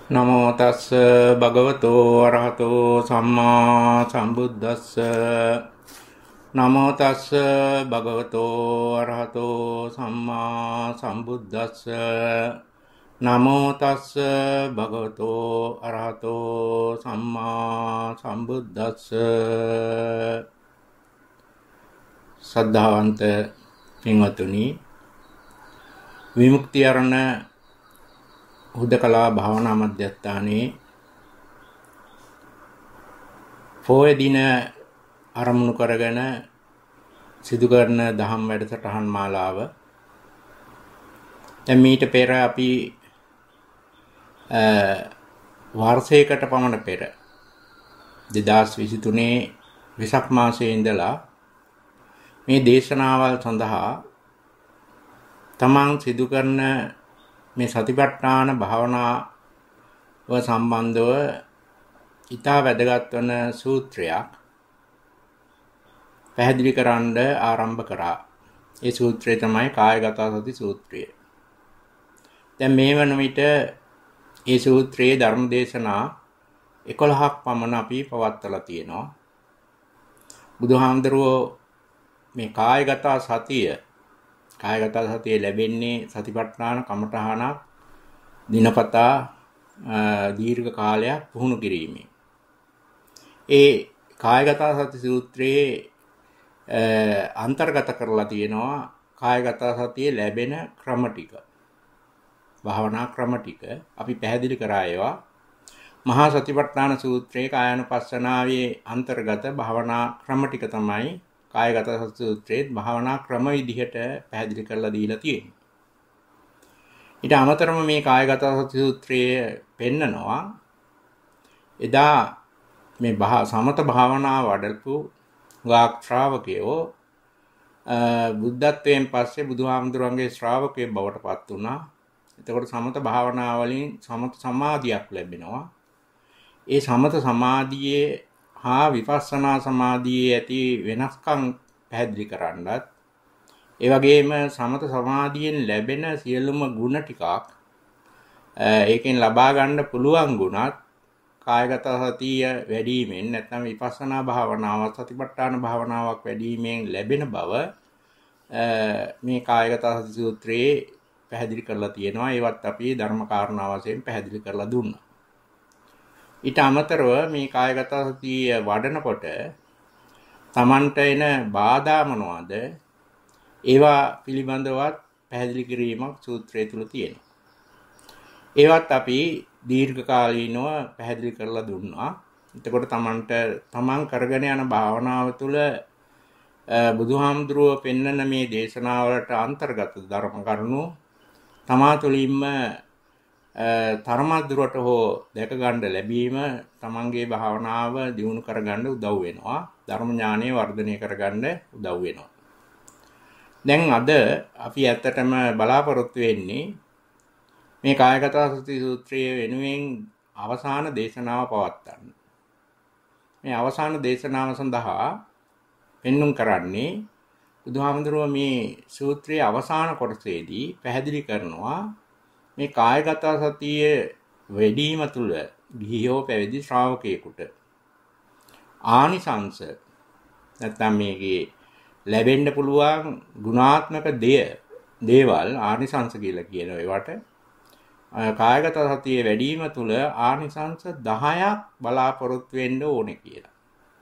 නමෝ තස්ස භගවතෝ අරහතෝ සම්මා සම්බුද්දස්ස නමෝ තස්ස භගවතෝ අරහතෝ සම්මා සම්බුද්දස්ස නමෝ තස්ස භගවතෝ අරහතෝ සම්මා සම්බුද්දස්ස සද්ධාවන්ත පින්වතුනි විමුක්ති අරණ හුදකලා භාවනා මධ්‍යස්ථානයේ පොය දින ආරම්භ කරගෙන සිදු කරන දහම් වැඩසටහන් මාලාව දැන් මීට පෙර අපි වර්ෂයකට පමණ පෙර 2023 වෙසක් මාසයේ ඉඳලා මේ දේශනාවල් සඳහා තමන් සිදු කරන මේ සතිපට්ඨාන භාවනාව සම්බන්ධව ඊටා වැදගත් වන සූත්‍රයක් පැහැදිලි කරන්න ආරම්භ කරා. ඒ සූත්‍රය තමයි කායගත සති සූත්‍රය. දැන් මේ වන විට මේ සූත්‍රයේ ධර්ම දේශනා 11ක් පමණ අපි පවත්වලා තියෙනවා. බුදුහාමුදුරුවෝ මේ කායගත සතිය ලැබෙන්නේ සතිපට්ඨාන කමඨහනක් දිනපතා දීර්ඝ කාලයක් පුහුණු කිරීමෙන්. ඒ කායගත සති සූත්‍රයේ අන්තර්ගත කරලා තියෙනවා කායගත සතිය ලැබෙන ක්‍රම ටික. භාවනා ක්‍රම ටික අපි පැහැදිලි කරා ඒවා. මහා සතිපට්ඨාන සූත්‍රයේ කායानुපස්සනාවේ අන්තර්ගත භාවනා ක්‍රම ටික තමයි කායගත සති සූත්‍රයේ භාවනා ක්‍රම විදිහට පැහැදිලි කරලා දීලා තියෙනවා. ඊට අමතරව මේ කායගත සති සූත්‍රයේ පෙන්නනවා එදා මේ සමත භාවනාව වඩපු ගාක් ශ්‍රාවකයෝ බුද්ධත්වයෙන් පස්සේ බුදුහාමුදුරන්ගේ ශ්‍රාවකයෙක් බවට පත් වුණා. එතකොට සමත භාවනාවලින් සමත සමාධියක් ලැබෙනවා. ඒ සමත සමාධියේ හා විපස්සනා සමාධියේ ඇති වෙනස්කම් පැහැදිලි කරන්නත් ඒ වගේම සමත සමාධියෙන් ලැබෙන සියලුම ගුණ ටිකක් ඒකෙන් ලබා ගන්න පුළුවන් ගුණත් කායගත සතිය වැඩිවීමෙන් නැත්නම් විපස්සනා භාවනාව සතිපට්ඨාන භාවනාවක් වැඩිවීමෙන් ලැබෙන බව මේ කායගත සති සූත්‍රයේ පැහැදිලි කරලා තියෙනවා. ඒවත් අපි ධර්ම කාරණා වශයෙන් පැහැදිලි කරලා දුන්නා. ඊට අමතරව මේ කායගත සතිය වඩනකොට තමන්ට එන බාධා මොනවාද ඒවා පිළිබඳවත් පැහැදිලි කිරීමක් සූත්‍රය තුල තියෙනවා. ඒවත් අපි දීර්ඝ කාලීනව පැහැදිලි කරලා දුන්නා. එතකොට තමන් කරගෙන යන භාවනාව තුළ බුදුහාමුදුරුව පෙන්වන මේ දේශනාවලට අන්තර්ගත ධර්ම කරුණු තමා තුළින්ම තරමද්දුරට හෝ දැක ගන්න ලැබීම තමන්ගේ භාවනාව දියුණු කරගන්න උදව් වෙනවා. ධර්ම ඥානය වර්ධනය කරගන්න උදව් වෙනවා. දැන් අද අපි ඇත්තටම බලාපොරොත්තු වෙන්නේ මේ කායගත සති සූත්‍රයේ වෙනුවෙන් අවසාන දේශනාව පවත්වන්න. මේ අවසාන දේශනාව සඳහා පෙන්눔 කරන්නේ බුදුහාමුදුරුවෝ මේ සූත්‍රයේ අවසාන කොටසේදී පැහැදිලි කරනවා මේ කායගත සතිය වැඩිම තුල ගිහියෝ පැවිදි ශ්‍රාවකයෙකුට ආනිසංස නැත්නම් මේකේ ලැබෙන්න පුළුවන් ගුණාත්මක දේවල් ආනිසංස කියලා කියන ඒවට කායගත සතිය වැඩිම තුල ආනිසංස 10ක් බලාපොරොත්තු වෙන්න ඕනේ කියලා.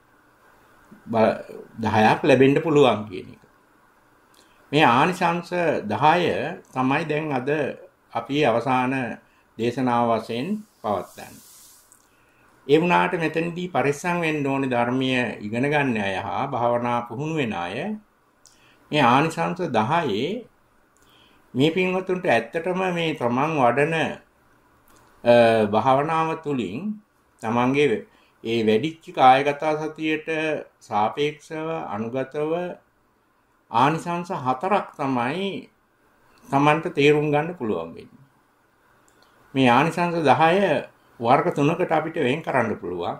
10ක් ලැබෙන්න පුළුවන් කියන එක. මේ ආනිසංස 10 තමයි දැන් අද අපි අවසාන දේශනාව වශයෙන් පවත්වන්නේ. ඒ වුණාට මෙතනදී පරිස්සම් වෙන්න ඕනේ ධර්මීය ඉගෙන ගන්න අය හා භාවනා පුහුණු වෙන අය මේ ආනිසංස 10 මේ පින්වතුන්ට ඇත්තටම මේ තමන් වඩන භාවනාව තුළින් තමන්ගේ ඒ වැඩිච්ච කායගත සතියට සාපේක්ෂව අනුගතව ආනිසංස 4ක් තමයි තමන්ට තේරුම් ගන්න පුළුවන් වෙන්නේ. මේ ආනිසංස 10 වර්ග 3කට අපිට වෙන් කරන්න පුළුවන්.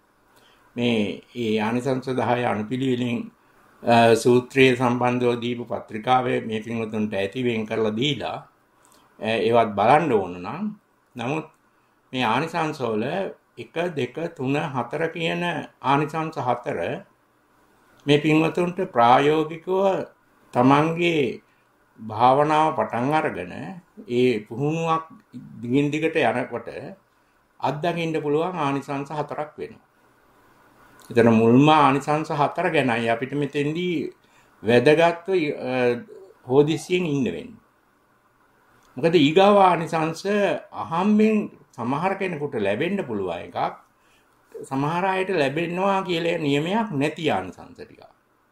මේ ආනිසංස 10 අනුපිළිවෙලින් සූත්‍රයේ සම්බන්ධව දීපු පත්‍රිකාවේ මේ පින්වතුන්ට ඇති වෙන් කරලා දීලා ඒවත් බලන්න ඕන නම් නමුත් මේ ආනිසංසවල 1 2 3 4 කියන ආනිසංස 4 මේ පින්වතුන්ට ප්‍රායෝගිකව තමන්ගේ භාවනාව පටන් අරගෙන ඒ පුහුණුවක් දිගින් දිගට යනකොට අත්දකින්න පුළුවන් ආනිසංස 4ක් වෙනවා. එතන මුල්ම ආනිසංස 4 ගැනයි අපිට මෙතෙන්දී වැදගත්ව හොදිසියෙන් ඉන්න වෙන්නේ. මොකද ඊගාව ආනිසංස අහම්බෙන් සමහර කෙනෙකුට ලැබෙන්න පුළුවන් එකක්. සමහර අයට ලැබෙනවා කියලා නියමයක් නැති ආනිසංස ටික.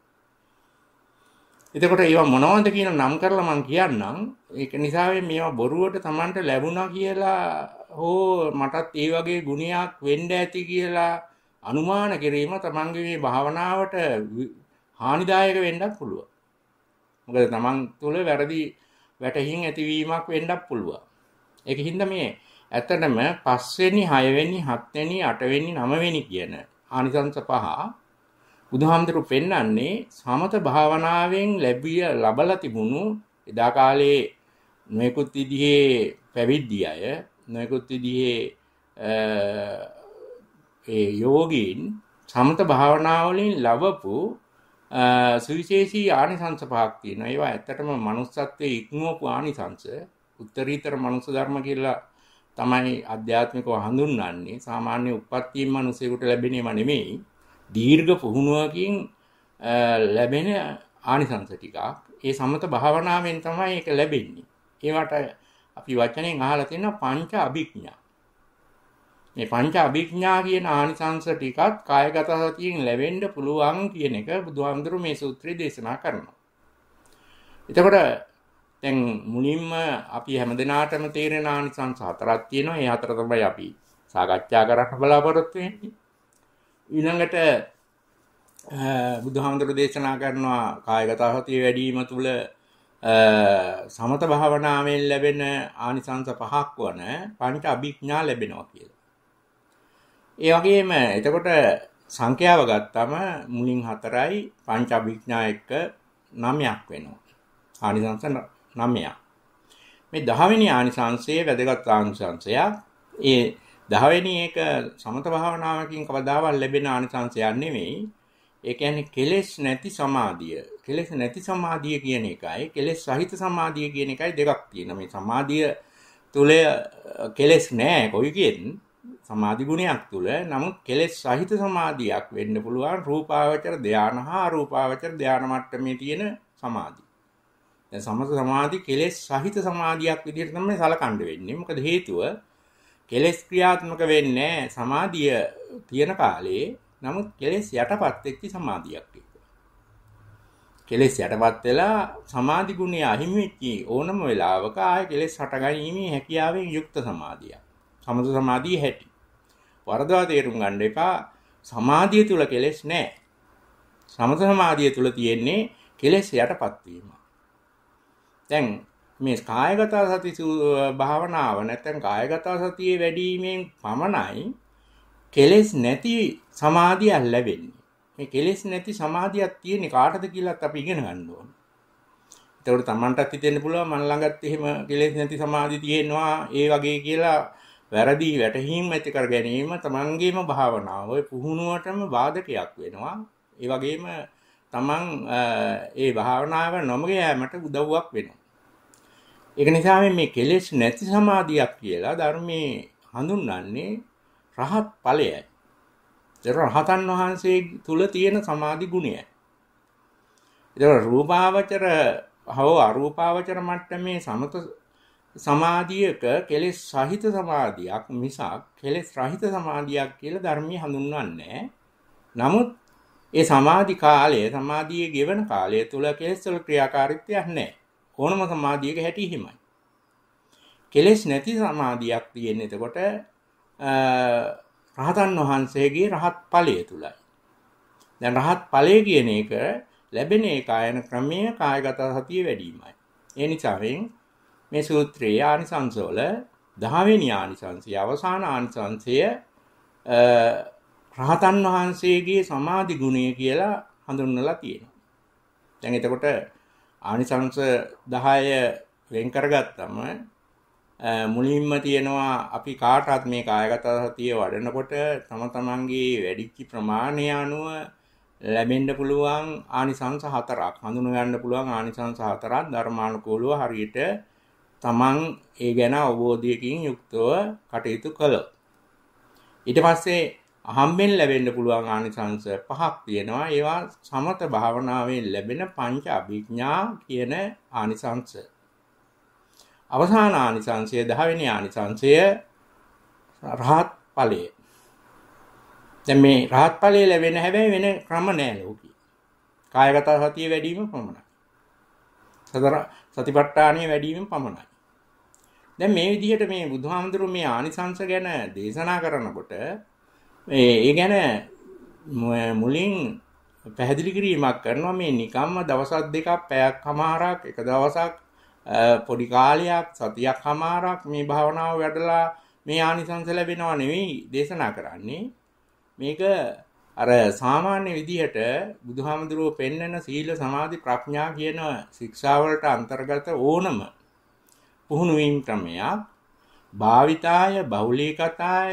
එතකොට ඒවා මොනවද කියන නම් කරලා මම කියන්නම්. ඒක නිසා මේවා බොරුවට Tamanට ලැබුණා කියලා හෝ මටත් ඒ වගේ ගුණයක් වෙන්න ඇති කියලා අනුමාන කිරීම Tamanගේ මේ භාවනාවට හානිදායක වෙන්නත් පුළුවන්. මොකද Taman තුල වැරදි වැටහින් ඇතිවීමක් වෙන්නත් පුළුවන්. ඒකින්ද මේ ඇත්තටම 5 වෙනි 6 වෙනි 7 වෙනි 8 වෙනි 9 වෙනි කියන ආනිසංස පහ බුදුහාමුදුරු පෙන්වන්නේ සමත භාවනාවෙන් ලැබලා තිබුණු එදා කාලේ නොයෙකුත් විදිහේ පැවිදි අය නොයෙකුත් විදිහේ ඒ යෝගීන් සමත භාවනාවලින් ලැබපු සුවිශේෂී ආනිසංස පහක් තියෙනවා. ඒවා ඇත්තටම manussත්වයේ ඉක්මවපු ආනිසංස. උත්තරීතර මනුස්ස ධර්ම කියලා තමයි අධ්‍යාත්මිකව හඳුන්වන්නේ. සාමාන්‍ය උප්පත්තියෙන් මිනිසෙකුට ලැබෙන ඒවා නෙමෙයි. දීර්ඝ පුහුණුවකින් ලැබෙන ආනිසංස ටිකක්. ඒ සමත භාවනාවෙන් තමයි ඒක ලැබෙන්නේ. ඒවට අපි වචනෙන් අහලා තියෙනවා පංච අභිඥා. මේ පංච අභිඥා කියන ආනිසංස ටිකත් කායගත සතියෙන් ලැබෙන්න පුළුවන් කියන එක බුදුහාමුදුරු මේ සූත්‍රයේ දේශනා කරනවා. එතකොට දැන් මුලින්ම අපි හැමදෙනාටම තේරෙන ආනිසංස 4ක් තියෙනවා. ඒ 4 තමයි අපි සාකච්ඡා කරන්න බලාපොරොත්තු වෙන්නේ. ඊළඟට බුදුහාමුදුරු දේශනා කරනවා කායගත සතිය වැඩි වීම තුළ සමත භාවනාවෙන් ලැබෙන ආනිසංස 5ක් වන පංච අභිඥා ලැබෙනවා කියලා. ඒ වගේම එතකොට සංඛ්‍යාව ගත්තම මුලින් 4යි පංච අභිඥා එක්ක 9ක් වෙනවා. ආනිසංස 9ක්. මේ 10 වෙනි ආනිසංසයේ වැදගත් ආනිසංසයක්. ඒ 10 වෙනි එක සමත භාවනාවකින් කවදාවත් ලැබෙන ආනිසංසයක් නෙමෙයි. ඒ කියන්නේ කෙලෙස් නැති සමාධිය. කෙලෙස් නැති සමාධිය කියන එකයි කෙලෙස් සහිත සමාධිය කියන එකයි දෙකක් තියෙනවා. මේ සමාධිය තුල කෙලෙස් නැහැ කොයි කියන්නේ සමාධි ගුණයක් තුල. නමුත් කෙලෙස් සහිත සමාධියක් වෙන්න පුළුවන් රූපාවචර ධානය හා අරූපාවචර ධානය මට්ටමේ තියෙන සමාධිය. දැන් සමත සමාධි කෙලෙස් සහිත සමාධියක් විදිහට තමයි සලකන්න වෙන්නේ. මොකද හේතුව කෙලෙස් ක්‍රියාත්මක වෙන්නේ සමාධිය තියෙන කාලේ. නමුත් කෙලෙස් යටපත් වෙච්ච සමාධියක් ඒක. කෙලෙස් යටපත් වෙලා සමාධි ගුණය අහිමි වෙච්ච ඕනම වෙලාවක ආය කෙලෙස් හටගැනීමේ හැකියාවෙන් යුක්ත සමාධියක්. සමත සමාධිය හැටි. වරදවා තේරුම් ගන්න එපා. සමාධිය තුල කෙලෙස් නැහැ. සමත සමාධිය තුල තියෙන්නේ කෙලෙස් යටපත් වීම. දැන් මේ කායගත සති භාවනාව නැත්නම් කායගත සතියේ වැඩිවීමෙන් පමණයි කෙලෙස් නැති සමාධියක් ලැබෙන්නේ. මේ කෙලෙස් නැති සමාධියක් තියෙන්නේ කාටද කියලාත් අපි ඉගෙන ගන්න ඕනේ. ඒතකොට Tamanටත් හිතෙන්න පුළුවන් මන් ළඟත් එහෙම කෙලෙස් නැති සමාධිය තියෙනවා ඒ වගේ කියලා වැරදි වැටහීම් ඇති කර ගැනීම Tamanගේම භාවනාව ඔය පුහුණුවටම බාධකයක් වෙනවා. ඒ වගේම Taman ඒ භාවනාව නොමග යෑමට උදව්වක් වෙනවා. ඒක නිසා මේ කෙලෙස් නැති සමාධියක් කියලා ධර්මයේ හඳුන්වන්නේ රහත් ඵලයයි. ඒ රහතන් වහන්සේ තුල තියෙන සමාධි ගුණයයි. ඒක රූපාවචර හෝ අරූපාවචර මට්ටමේ සමත සමාධියක කෙලෙස් සහිත සමාධියක් මිසක් කෙලෙස් රහිත සමාධියක් කියලා ධර්මයේ හඳුන්වන්නේ. නමුත් ඒ සමාධි කාලය සමාධියේ ගෙවන කාලය තුල කෙලෙස් වල ක්‍රියාකාරීත්වයක් නැහැ. ඕනම සමාධියක හැටි හිමයි. කෙලෙස් නැති සමාධියක් තියෙන්නේ එතකොට රහතන් වහන්සේගේ රහත් ඵලය තුලයි. දැන් රහත් ඵලය කියන එක ලැබෙන ඒකායන ක්‍රමය කායගත සතිය වැඩිමයි. ඒ නිසා මේ සූත්‍රයේ ආනිසංසවල 10 වෙනි ආනිසංසය අවසාන ආනිසංසය රහතන් වහන්සේගේ සමාධි ගුණය කියලා හඳුන්වලා තියෙනවා. දැන් එතකොට ආනිසංස 10 වෙන් කරගත්තම මුලින්ම තියෙනවා අපි කාටවත් මේ කායගත සතිය වඩනකොට තම තමන්ගේ වැඩිච්ච ප්‍රමාණය අනුව ලැබෙන්න පුළුවන් ආනිසංස හතරක් හඳුන ගන්න පුළුවන් ආනිසංස හතරක් ධර්මානුකූලව හරියට තමන් ඒ ගැන අවබෝධයකින් යුක්තව කටයුතු කළොත් ඊට පස්සේ අහම්බෙන් ලැබෙන්න පුළුවන් ආනිසංස පහක් තියෙනවා ඒවා සමත භාවනාවෙන් ලැබෙන පංච අභිඥා කියන ආනිසංස අවසාන ආනිසංසය 10 වෙනි ආනිසංසය රහත් ඵලය. දැන් මේ රහත් ඵලය ලැබෙන හැබැයි වෙන ක්‍රම නෑ ලෝකේ. කායගත සතිය වැඩි වීම පමණයි. සතිපට්ඨානිය වැඩි වීම පමණයි. දැන් මේ විදිහට මේ බුදුහාමුදුරුවෝ මේ ආනිසංස ගැන දේශනා කරනකොට ඒ ගැන මුලින් පැහැදිලි කිරීමක් කරනවා මේ නිකම්ම දවසක් දෙකක් පැයක් කමාරක් එක දවසක් පොඩි කාලයක් සතියක් හමාරක් මේ භාවනාව වැඩලා මේ ආනිසංස ලැබෙනවා නෙවෙයි දේශනා කරන්නේ මේක අර සාමාන්‍ය විදිහට බුදුහාමුදුරුවෝ පෙන්වන සීල සමාධි ප්‍රඥා කියන ශික්ෂාවලට අන්තර්ගත ඕනම පුහුණු වීම ක්‍රමයක් භාවිතාය බහුලීකතාය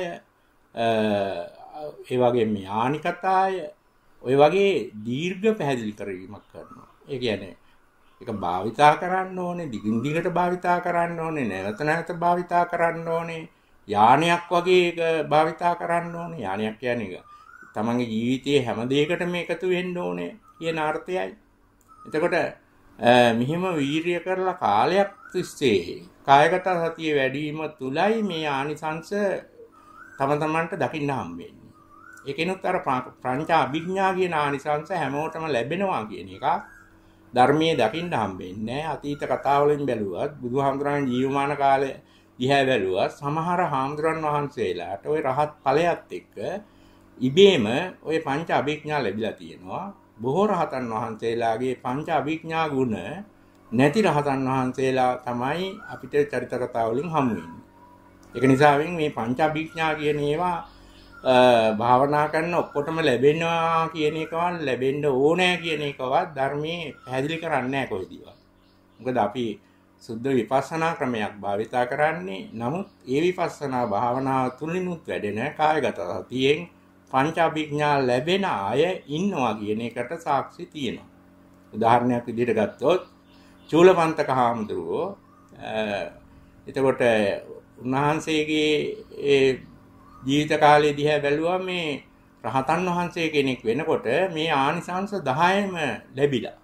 ඒ වගේ ඥානිකතාය ඔය වගේ දීර්ඝ පැහැදිලි කිරීමක් කරනවා ඒ කියන්නේ ඒක භාවිතා කරන්න ඕනේ දිගින් දිගට භාවිතා කරන්න ඕනේ නැවත නැවත භාවිතා කරන්න ඕනේ යානයක් වගේ ඒක භාවිතා කරන්න ඕනේ යානයක් කියන්නේ තමන්ගේ ජීවිතයේ හැම දෙයකටම එකතු වෙන්න ඕනේ කියන අර්ථයයි එතකොට මෙහිම වීරිය කරලා කාලයක් තිස්සේ කායගත සතිය වැඩි වීම තුලයි මේ ආනිසංස තම තමන්ට දකින්න හම්බෙන්නේ ඒකෙනුත් අර පංච අභිඥා කියන ආනිසංස හැමෝටම ලැබෙනවා කියන එක ධර්මයේ දකින්න හම්බෙන්නේ අතීත කතාවලින් බැලුවත් බුදුහාමුදුරන් ජීවමාන කාලේ දිහා බැලුවත් සමහර හාමුදුරන් වහන්සේලාට ওই රහත් ඵලයත් එක්ක ඉබේම ওই පංච අභිඥා ලැබිලා තියෙනවා බොහෝ රහතන් වහන්සේලාගේ පංච අභිඥා ගුණ නැති රහතන් වහන්සේලා තමයි අපිට චරිත කතාවලින් හමු වෙන්නේ ඒක නිසා මේ පංච අභිඥා කියන ඒවා භාවනා කරන ඔක්කොටම ලැබෙනවා කියන එකවත් ලැබෙන්න ඕනෑ කියන එකවත් ධර්මයේ පැහැදිලි කරන්නේ නැහැ කොහෙදීවත්. මොකද අපි සුද්ධ විපස්සනා ක්‍රමයක් භාවිතා කරන්නේ. නමුත් ඒ විපස්සනා භාවනාව තුලිනුත් වැඩෙන කායගත සතියෙන් පංච අභිඥා ලැබෙන අය ඉන්නවා කියන එකට සාක්ෂි තියෙනවා. උදාහරණයක් විදිහට ගත්තොත් චූලපන්තක හාමුදුරුවෝ එතකොට උන්වහන්සේගේ ඒ ජීවිත කාලයේ දිහා බැලුවා මේ රහතන් වහන්සේ කෙනෙක් වෙනකොට මේ ආනිසංස 10ම ලැබිලා.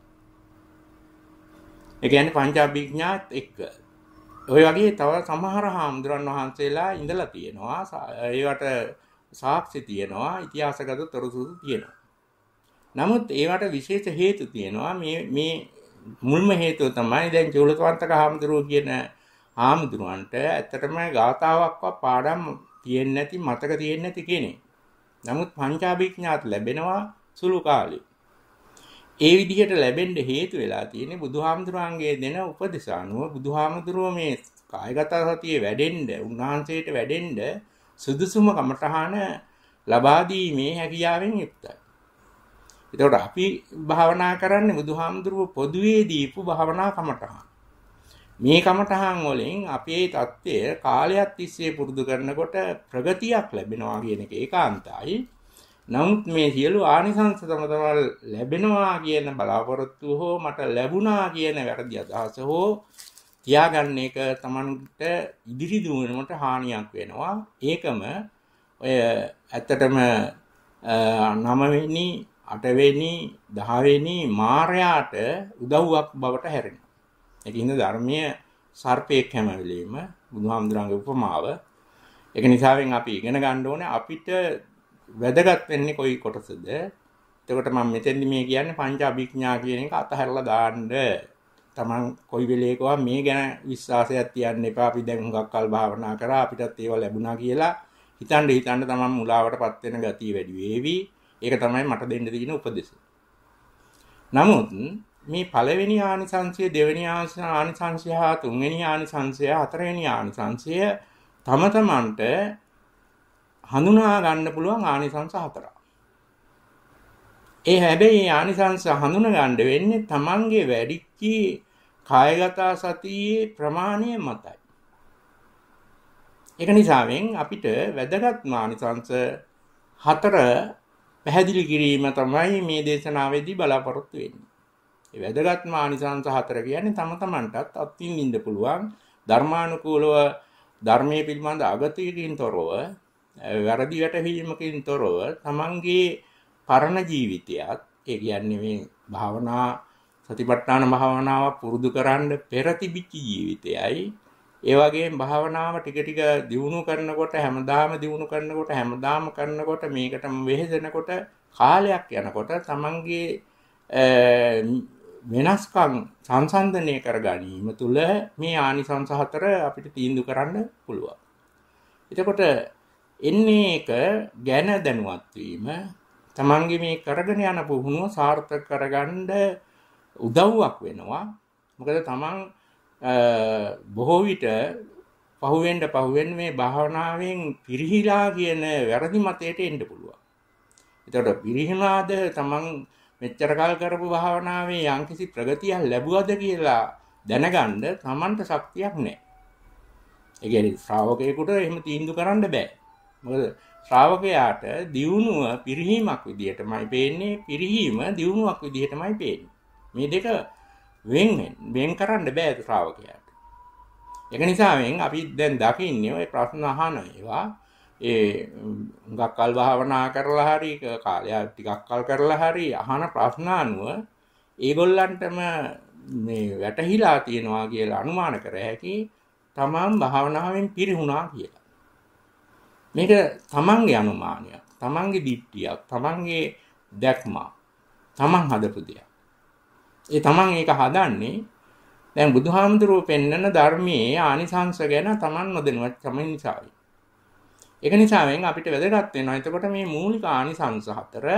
ඒ කියන්නේ පංචඅභිඥාත් එක්ක. ඔය වගේ තව සමහර හාමුදුරන් වහන්සේලා ඉඳලා තියෙනවා. ඒවට සාක්ෂි තියෙනවා, ඉතිහාසගත තොරතුරු තියෙනවා. නමුත් ඒවට විශේෂ හේතු තියෙනවා. මේ මුල්ම හේතුව තමයි දැන් චූලකවන්තක හාමුදුරුවෝ කියන හාමුදුරුවන්ට ඇත්තටම ගාතාවක්වත් පාඩම් තියෙන්නේ නැති මතක තියෙන්නේ නැති කෙනෙක්. නමුත් පංචාභිඥාත් ලැබෙනවා සුළු කාලෙ. ඒ විදිහට ලැබෙන්න හේතු වෙලා තියෙන්නේ බුදුහාමුදුරන්ගේ දෙන උපදේශ අනුව බුදුහාමුදුරුවෝ මේ කායගත සතිය වැඩෙන්න, උන්වහන්සේට වැඩෙන්න සුදුසුම කමඨහන ලබා දීමේ හැකියාවෙන් යුක්තයි. ඒතකොට අපි භාවනා කරන්නේ බුදුහාමුදුරුවෝ පොදුවේ දීපු භාවනා කමඨහන. මේ කමඨහන් වලින් අපේ தත්ත්වය කාලයක් තිස්සේ පුරුදු කරනකොට ප්‍රගතියක් ලැබෙනවා කියන එක ඒකාන්තයි. නමුත් මේ සියලු ආනිසංස තමයි ලැබෙනවා කියන බලාපොරොත්තු හෝ මට ලැබුණා කියන වැරදි අදහස හෝ තියාගන්න එක Tamanට ඉදිරි දුවනකට හානියක් වෙනවා. ඒකම ඔය ඇත්තටම 9 වෙනි 8 වෙනි 10 වෙනි මාර්යාට උදව්වක් බවට හැරෙනවා. ඒකින්ද ධර්මයේ සර්පේක් හැම වෙලෙම බුදුහාමුදුරන්ගේ උපමාව. ඒක නිසාවෙන් අපි ඉගෙන ගන්න ඕනේ අපිට වැදගත් වෙන්නේ කොයි කොටසද. එතකොට මම මෙතෙන්දි මේ කියන්නේ පංච අභිඥා කියන එක අතහැරලා දාන්න. Taman කොයි වෙලේකවා මේ ගැන විශ්වාසයක් තියන්න එපා. අපි දැන් හුඟක් කල් භාවනා කරා අපිටත් ඒවා ලැබුණා කියලා හිතන්න Taman මුලාවටපත් වෙන ගතිය වැඩි වේවි. ඒක තමයි මට දෙන්න තියෙන උපදෙස. නමුත් මේ පළවෙනි ආනිසංශය, දෙවෙනි ආනිසංශය, තුන්වෙනි ආනිසංශය, හතරවෙනි ආනිසංශය තම තමන්ට හඳුනා ගන්න පුළුවන් ආනිසංශ හතරක්. ඒ හැබැයි ආනිසංශ හඳුනා ගන්න වෙන්නේ තමන්ගේ වැඩිච්ච කායගත සතියේ ප්‍රමාණය මතයි. ඒක නිසාවෙන් අපිට වැදගත් ආනිසංස 4 පැහැදිලි කිරීම තමයි මේ දේශනාවේදී බලාපොරොත්තු වෙන්නේ. ඒ වැදගත් ආනිසංස 4 කියන්නේ තම තමන්ටත් අත්විඳින්න පුළුවන් ධර්මානුකූලව ධර්මයේ පිළිබඳ අගතියකින් තොරව වැරදි වැටහීමකින් තොරව තමන්ගේ පරණ ජීවිතයත් ඒ කියන්නේ මේ භාවනා සතිපට්ඨාන භාවනාව පුරුදු කරන්න පෙර තිබිච්ච ජීවිතයයි ඒ වගේම භාවනාව ටික ටික දියුණු කරනකොට හැමදාම කරනකොට මේකටම වෙහෙසෙනකොට කාලයක් යනකොට තමන්ගේ වෙනස්කම් සංසන්දනය කර ගැනීම තුළ මේ ආනිසංස 4 අපිට තීන්දුව කරන්න පුළුවන්. එතකොට එන්නේ එක ගැන දැනුවත් වීම තමන්ගේ මේ කරගෙන යන පුහුණුව සාර්ථක කරගන්න උදව්වක් වෙනවා. මොකද තමන් බොහෝ විට පහුවෙන්න මේ භාවනාවෙන් පිරිහිලා කියන වැරදි මතයට එන්න පුළුවන්. එතකොට පිරිහිනාද තමන් මෙච්චර කල් කරපු භාවනාවේ යම්කිසි ප්‍රගතියක් ලැබුවද කියලා දැනගන්න තමන්ට ශක්තියක් නැහැ. ඒ කියන්නේ ශ්‍රාවකයෙකුට එහෙම තීන්දුව කරන්න බෑ. මොකද ශ්‍රාවකයාට දියුණුව පිරිහීමක් විදිහටමයි පේන්නේ, පිරිහීම දියුණුවක් විදිහටමයි පේන්නේ. මේ දෙක වෙන් කරන්න බෑ ශ්‍රාවකයාට. ඒක නිසාවෙන් අපි දැන් දකින්නේ ওই ප්‍රශ්න අහන ඒවා හුඟක් කල් භාවනා කරලා හරි කාලයක් ටිකක් කල් කරලා හරි අහන ප්‍රශ්න අනුව ඒගොල්ලන්ටම මේ වැටහිලා තියෙනවා කියලා අනුමාන කර හැකි තමන් භාවනාවෙන් පිරිහුණා කියලා. මේක තමන්ගේ අනුමානයක්, තමන්ගේ දිට්ඨියක්, තමන්ගේ දැක්මක්, තමන් හදපු දෙයක්. ඒ තමන් ඒක හදන්නේ දැන් බුදුහාමුදුරුවෝ පෙන්වන ධර්මයේ ආනිසංස ගැන තමන් නොදැනුවත් කම නිසායි. ඒක නිසාවෙන් අපිට වැදගත් වෙනවා. එතකොට මේ මූලික ආනිසංස 4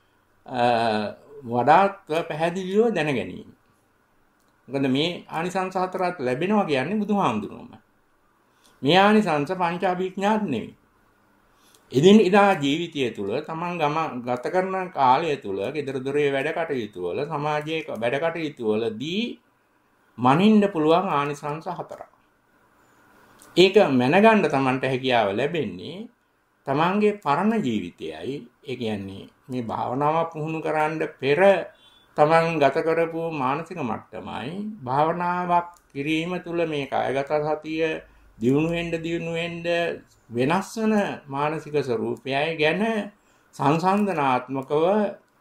වඩාත් පැහැදිලිව දැන ගැනීම. මොකද මේ ආනිසංස 4ත් ලැබෙනවා කියන්නේ බුදුහාමුදුරුවෝම. මේ ආනිසංස පංචාභිඥාත් නෙවෙයි. එදිනෙදා ජීවිතය තුළ තමන් ගත කරන කාලය තුළ ගෙදර දොරේ වැඩ කටයුතු වල සමාජයේ වැඩ කටයුතු වලදී මනින්න පුළුවන් ආනිසංස 4ක්. ඒක මැනගන්න තමන්ට හැකියාව ලැබෙන්නේ තමන්ගේ පරණ ජීවිතයයි. ඒ කියන්නේ මේ භාවනාව පුහුණු කරන්න පෙර තමන් ගත කරපු මානසික මට්ටමයි භාවනාවක් කිරීම තුළ මේ කායගත සතිය දියුණු වෙන්න වෙනස් වෙන මානසික ස්වરૂපයයි ගැන සංසන්දනාත්මකව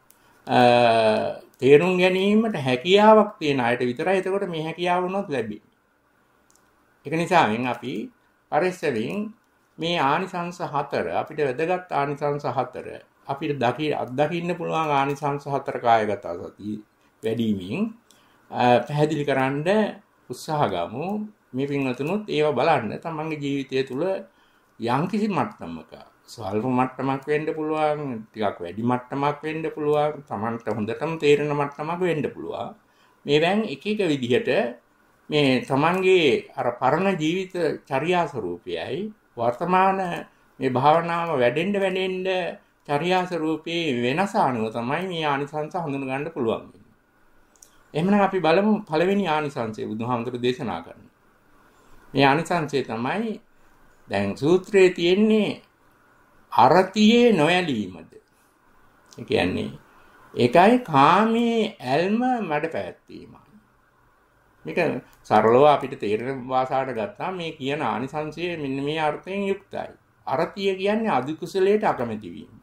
තේරුම් ගැනීමට හැකියාවක් තියෙන අයට විතරයි එතකොට මේ හැකියාව උනොත් ලැබෙන්නේ. ඒක නිසාවෙන් අපි පරිස්සමින් මේ ආනිසංස 4 අපිට වැදගත් ආනිසංස 4 අපිට අත්දකින්න පුළුවන් ආනිසංස 4 කායගත සතිය වැඩිමින් පැහැදිලි කරන්න උත්සාහ ගමු. මේ පින්වතුනුත් ඒව බලන්න තමන්ගේ ජීවිතය තුළ යම්කිසි මට්ටමක ස්වල්ප මට්ටමක් වෙන්න පුළුවන්, ටිකක් වැඩි මට්ටමක් වෙන්න පුළුවන්, තමන්ට හොඳටම තේරෙන මට්ටමක් වෙන්න පුළුවන්. මේවෙන් එක එක විදිහට මේ තමන්ගේ අර පරණ ජීවිත චර්යා ස්වરૂපයයි වර්තමාන මේ භාවනාව වැඩෙන්න චර්යා ස්වરૂපයේ වෙනස අනුව තමයි මේ ආනිසංස හඳුන ගන්න පුළුවන්. එහෙනම් අපි බලමු පළවෙනි ආනිසංසය බුදුහාමුදුරු දේශනා කරනවා. මේ ආනිසංසය තමයි දැන් සූත්‍රයේ තියෙන්නේ අරතියේ නොයලීමද. ඒ කියන්නේ ඒකයි කාමයේ ඇල්ම මඩ පැවැත්වීමයි. මේක සරලව අපිට තේරෙන භාෂාවට ගත්තා මේ කියන ආනිසංසය මෙන්න මේ අර්ථයෙන් යුක්තයි. අරතිය කියන්නේ අධිකුසලයට අකමැති වීම.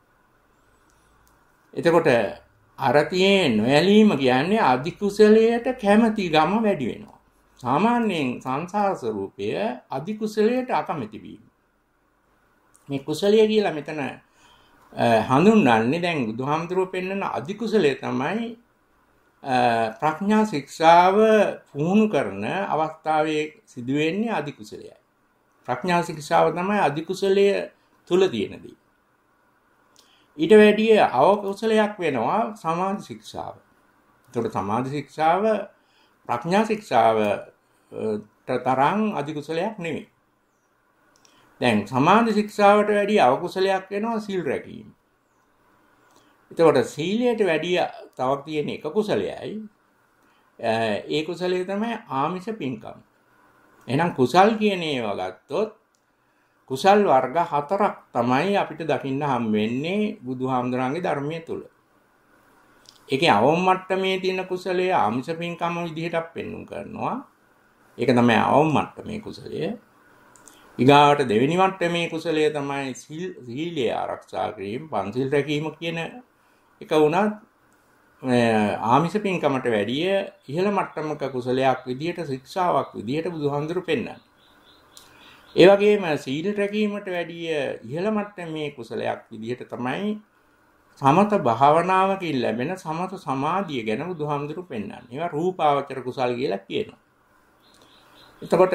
එතකොට අරතියේ නොයලීම කියන්නේ අධිකුසලයට කැමැති ගම වැඩි වෙනවා. සාමාන්‍යයෙන් සංසාර ස්වરૂපය අධිකුසලයට අකමැති වීම. මේ කුසලය කියලා මෙතන හඳුන්වන්නේ දැන් බුදුහාමුදුරුවෝ පෙන්වන අධිකුසලය තමයි ප්‍රඥා ශික්ෂාව පුහුණු කරන අවස්ථාවේ සිදුවෙන්නේ අධිකුසලයයි. ප්‍රඥා ශික්ෂාව තමයි අධිකුසලය තුල තියෙන දේ. ඊට වැඩිය අවකුසලයක් වෙනවා සමාධි ශික්ෂාව. ඒකට සමාධි ශික්ෂාව ප්‍රඥා ශික්ෂාව තරම් අධිකුසලයක් නෙවෙයි. දැන් සමාධි ශික්ෂාවට වැඩිය අවකුසලයක් වෙනවා සීල් රැකීම. එතකොට සීලයට වැඩිය තවක් තියෙන එක කුසලයයි. ඒ කුසලය තමයි ආමිෂ පින්කම්. එහෙනම් කුසල් කියන ඒවා ගත්තොත් කුසල් වර්ග 4ක් තමයි අපිට දකින්න හම් වෙන්නේ බුදුහාමුදුරන්ගේ ධර්මයේ තුල. ඒකේ අවම මට්ටමේ තියෙන කුසලයේ ආමිෂ පින්කම විදිහට පෙන්වුම් කරනවා. ඒක තමයි අවම මට්ටමේ කුසලය. ඊගාවට දෙවෙනි මට්ටමේ කුසලය තමයි සීලය ආරක්ෂා කිරීම, පන්සිල් රැකීම කියන එක උනත් ආමිෂ පින්කමට වැඩිය ඉහළ මට්ටමක කුසලයක් විදිහට ශික්ෂාවක් විදිහට බුදුහාමුදුරු පෙන්වන්නේ. ඒ වගේම සීල රැකීමට වැඩිය ඉහළ මට්ටමේ කුසලයක් විදිහට තමයි සමත භාවනාවකින් ලැබෙන සමත සමාධිය ගැන බුදුහාමුදුරු පෙන්වන්නේ. ඒවා රූපාවචර කුසල් කියලා කියනවා. එතකොට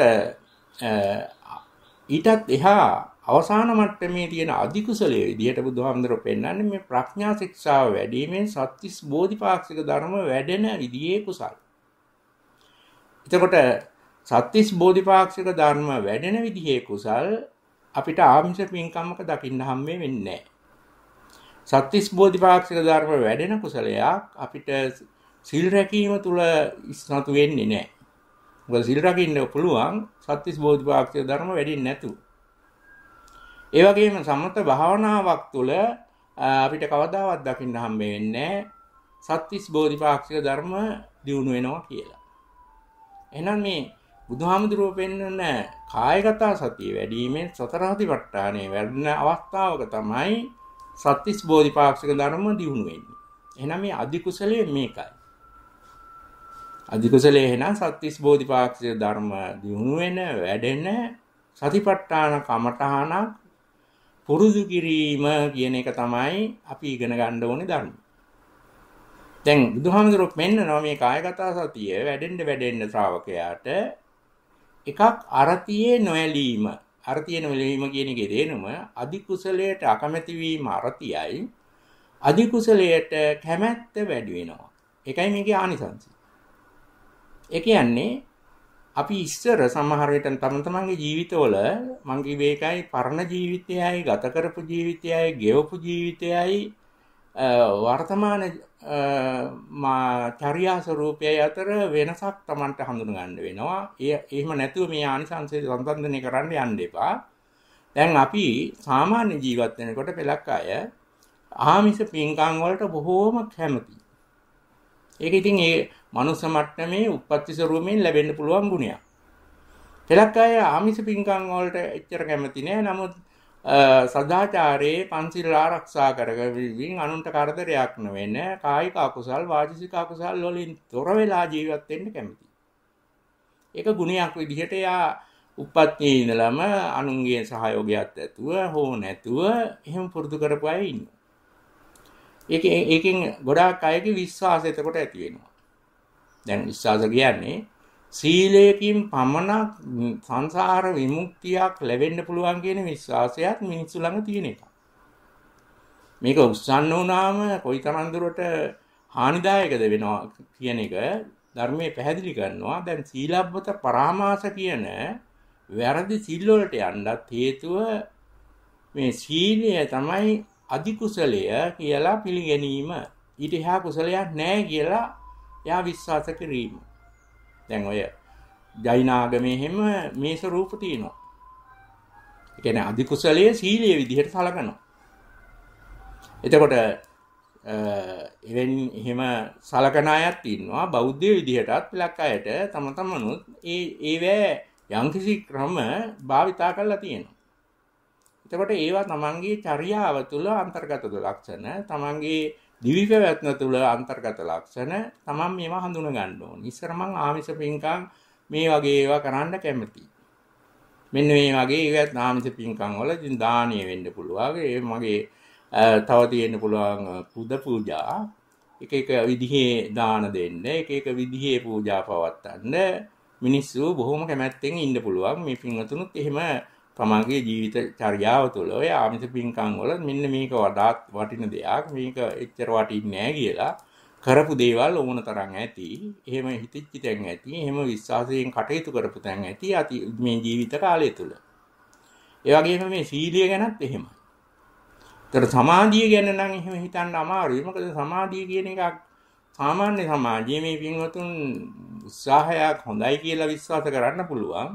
ඊටත් එහා අවසාන මට්ටමේ තියෙන අධි කුසලයේ විදිහට බුදුහාමුදුරු පෙන්වන්නේ මේ ප්‍රඥා ශික්ෂාව වැඩිමෙන් සත්‍තිස් බෝධිපාක්ෂික ධර්ම වැඩෙන විදිහේ කුසල්. එතකොට සත්‍තිස් බෝධිපාක්ෂික ධර්ම වැඩෙන විදිහේ කුසල් අපිට ආමිෂ පින්කම්මක දකින්න හම්බ වෙන්නේ නැහැ. සත්‍තිස් බෝධිපාක්ෂික ධර්ම වැඩෙන කුසලයක් අපිට සිල් රැකීම තුල ඉස්මතු වෙන්නේ නැහැ. මොකද සිල් රකින්න පුළුවන් සත්‍තිස් බෝධිපාක්ෂික ධර්ම වැඩින්නේ නැතුව. ඒ වගේම සමත භාවනාවක් තුළ අපිට කවදාවත් දකින්න හම්බ වෙන්නේ සත්‍තිස් බෝධිපාක්ෂික ධර්ම දියුණු වෙනවා කියලා. එහෙනම් මේ බුදුහාමුදුරුවෝ පෙන්වන කායගත සතිය වැඩිමෙන් සතර සතිපට්ඨානයේ වැඩෙන අවස්ථාවක තමයි සත්‍තිස් බෝධිපාක්ෂික ධර්ම දියුණු වෙන්නේ. එහෙනම් මේ අධි කුසලයේ මේකයි. අධි කුසලයේ එහෙනම් සත්‍තිස් බෝධිපාක්ෂික ධර්ම දියුණු වෙන වැඩෙන සතිපට්ඨාන කමඨහනක් පුරුදු කිරීම කියන එක තමයි අපි ඉගෙන ගන්න ඕනේ ධර්ම. දැන් බුදුහාමුදුරුවෝ පෙන්නනවා මේ කායගත සතිය වැඩෙන්න ශ්‍රාවකයාට එකක් අරතියේ නොඇලීම. අරතියේ නොඇලීම කියන එකේ තේරුම අධි කුසලයට අකමැති වීම අරතියයි. අධි කුසලයට කැමැත්ත වැඩි වෙනවා. ඒකයි මේකේ ආනිසංසය. ඒ කියන්නේ අපි ඉස්සර සමහර විට තමන්ගේ ජීවිතවල මං කිව්වේ ඒකයි පරණ ජීවිතයයි ගත කරපු ජීවිතයයි ගෙවපු ජීවිතයයි වර්තමාන චර්යා ස්වරූපයයි අතර වෙනසක් Tamanට හඳුන ගන්න වෙනවා. එහෙම නැතුව මේ ආනිසංසය සම්බන්ධනය කරන්න යන්න එපා. දැන් අපි සාමාන්‍ය ජීවත් වෙනකොට පෙළක් අය ආමිෂ පින්කම් වලට බොහෝම කැමතියි. ඒක ඉතින් ඒ මනුස්ස මට්ටමේ උප්පත්ති ස්වරූපයෙන් ලැබෙන්න පුළුවන් ගුණයක්. පෙළක් අය ආමිෂ පින්කම් වලට එච්චර කැමති නෑ. නමුත් සදාචාරයේ පන්සිල් ආරක්ෂා කරගවිමින් අනුන්ට කරදරයක් නොවෙන කායික අකුසල් වාචික අකුසල් වලින් තොර වෙලා ජීවත් වෙන්න කැමතියි. ඒක ගුණයක් විදිහට යා උප්පත්තියේ ඉඳලම අනුන්ගේ සහයෝගයත් ඇතුව හෝ නැතුව එහෙම පුරුදු කරපු අය ඉන්නවා. ඒකෙන් ගොඩාක් අයගේ විශ්වාසය එතකොට ඇති වෙනවා. දැන් විශ්වාස කියන්නේ සීලයෙන් පමණක් සංසාර විමුක්තියක් ලැබෙන්න පුළුවන් කියන විශ්වාසයත් මිනිස්සු ළඟ තියෙන එක. මේක උස්සන්න වුණාම කොයිතරම් දුරට හානිදායකද වෙනවා කියන එක ධර්මයේ පැහැදිලි කරනවා. දැන් සීලබ්බත පරාමාස කියන වැරදි සිල් වලට යන්නත් හේතුව මේ සීලය තමයි අධි කුසලය කියලා පිළිගැනීම. ඊට එහා කුසලයක් නැහැ කියලා යා විශ්වාස කිරීම. දැන් ඔය ජෛන ආගමේ හැම මේ ස්වરૂප තියෙනවා. ඒ කියන්නේ අධි කුසලයේ සීලයේ විදිහට සලකනවා. එතකොට එහෙම සලකන අයත් ඉන්නවා. බෞද්ධ විදිහටත් පිළක් අයට තම තමනුත් ඒවැ යම්කිසි ක්‍රම භාවිතා කරලා තියෙනවා. එතකොට ඒවා තමන්ගේ චර්යාව තුළ අන්තර්ගත ලක්ෂණ, තමන්ගේ දිවි පැවැත්ම තුළ අන්තර්ගත ලක්ෂණ තමන් මේවා හඳුන ගන්න ඕනේ. ඉස්සර මං ආමිෂ පින්කම් මේ වගේ ඒවා කරන්න කැමතියි. මෙන්න මේ වගේ ඒවත් ආමිෂ පින්කම් වල ඉතින් දානීය වෙන්න පුළුවන්. ඒ මගේ තව තියෙන්න පුළුවන් පුද පූජා. එක විදිහේ දාන දෙන්න, එක විදිහේ පූජා පවත්වන්න මිනිස්සු බොහොම කැමැත්තෙන් ඉන්න පුළුවන්. මේ පින්වතුනුත් එහෙම තමන්ගේ ජීවිත චර්යාව තුළ ඔය ආමිෂ පින්කම් වල මෙන්න මේක වඩාත් වටින දෙයක්, මේක එච්චර වටින්නේ නැහැ කියලා කරපු දේවල් ඕන තරම් ඇති. එහෙම හිතෙච්ච තැන් ඇති. එහෙම විශ්වාසයෙන් කටයුතු කරපු තැන් ඇති මේ ජීවිත කාලය තුළ. ඒ වගේම මේ සීලය ගැනත් එහෙමයි. ඒතර සමාධිය ගැන නම් එහෙම හිතන්න අමාරුයි. මොකද සමාධිය කියන එකක් සාමාන්‍ය සමාජයේ මේ පින්වතුන් උත්සාහයක් හොඳයි කියලා විශ්වාස කරන්න පුළුවන්.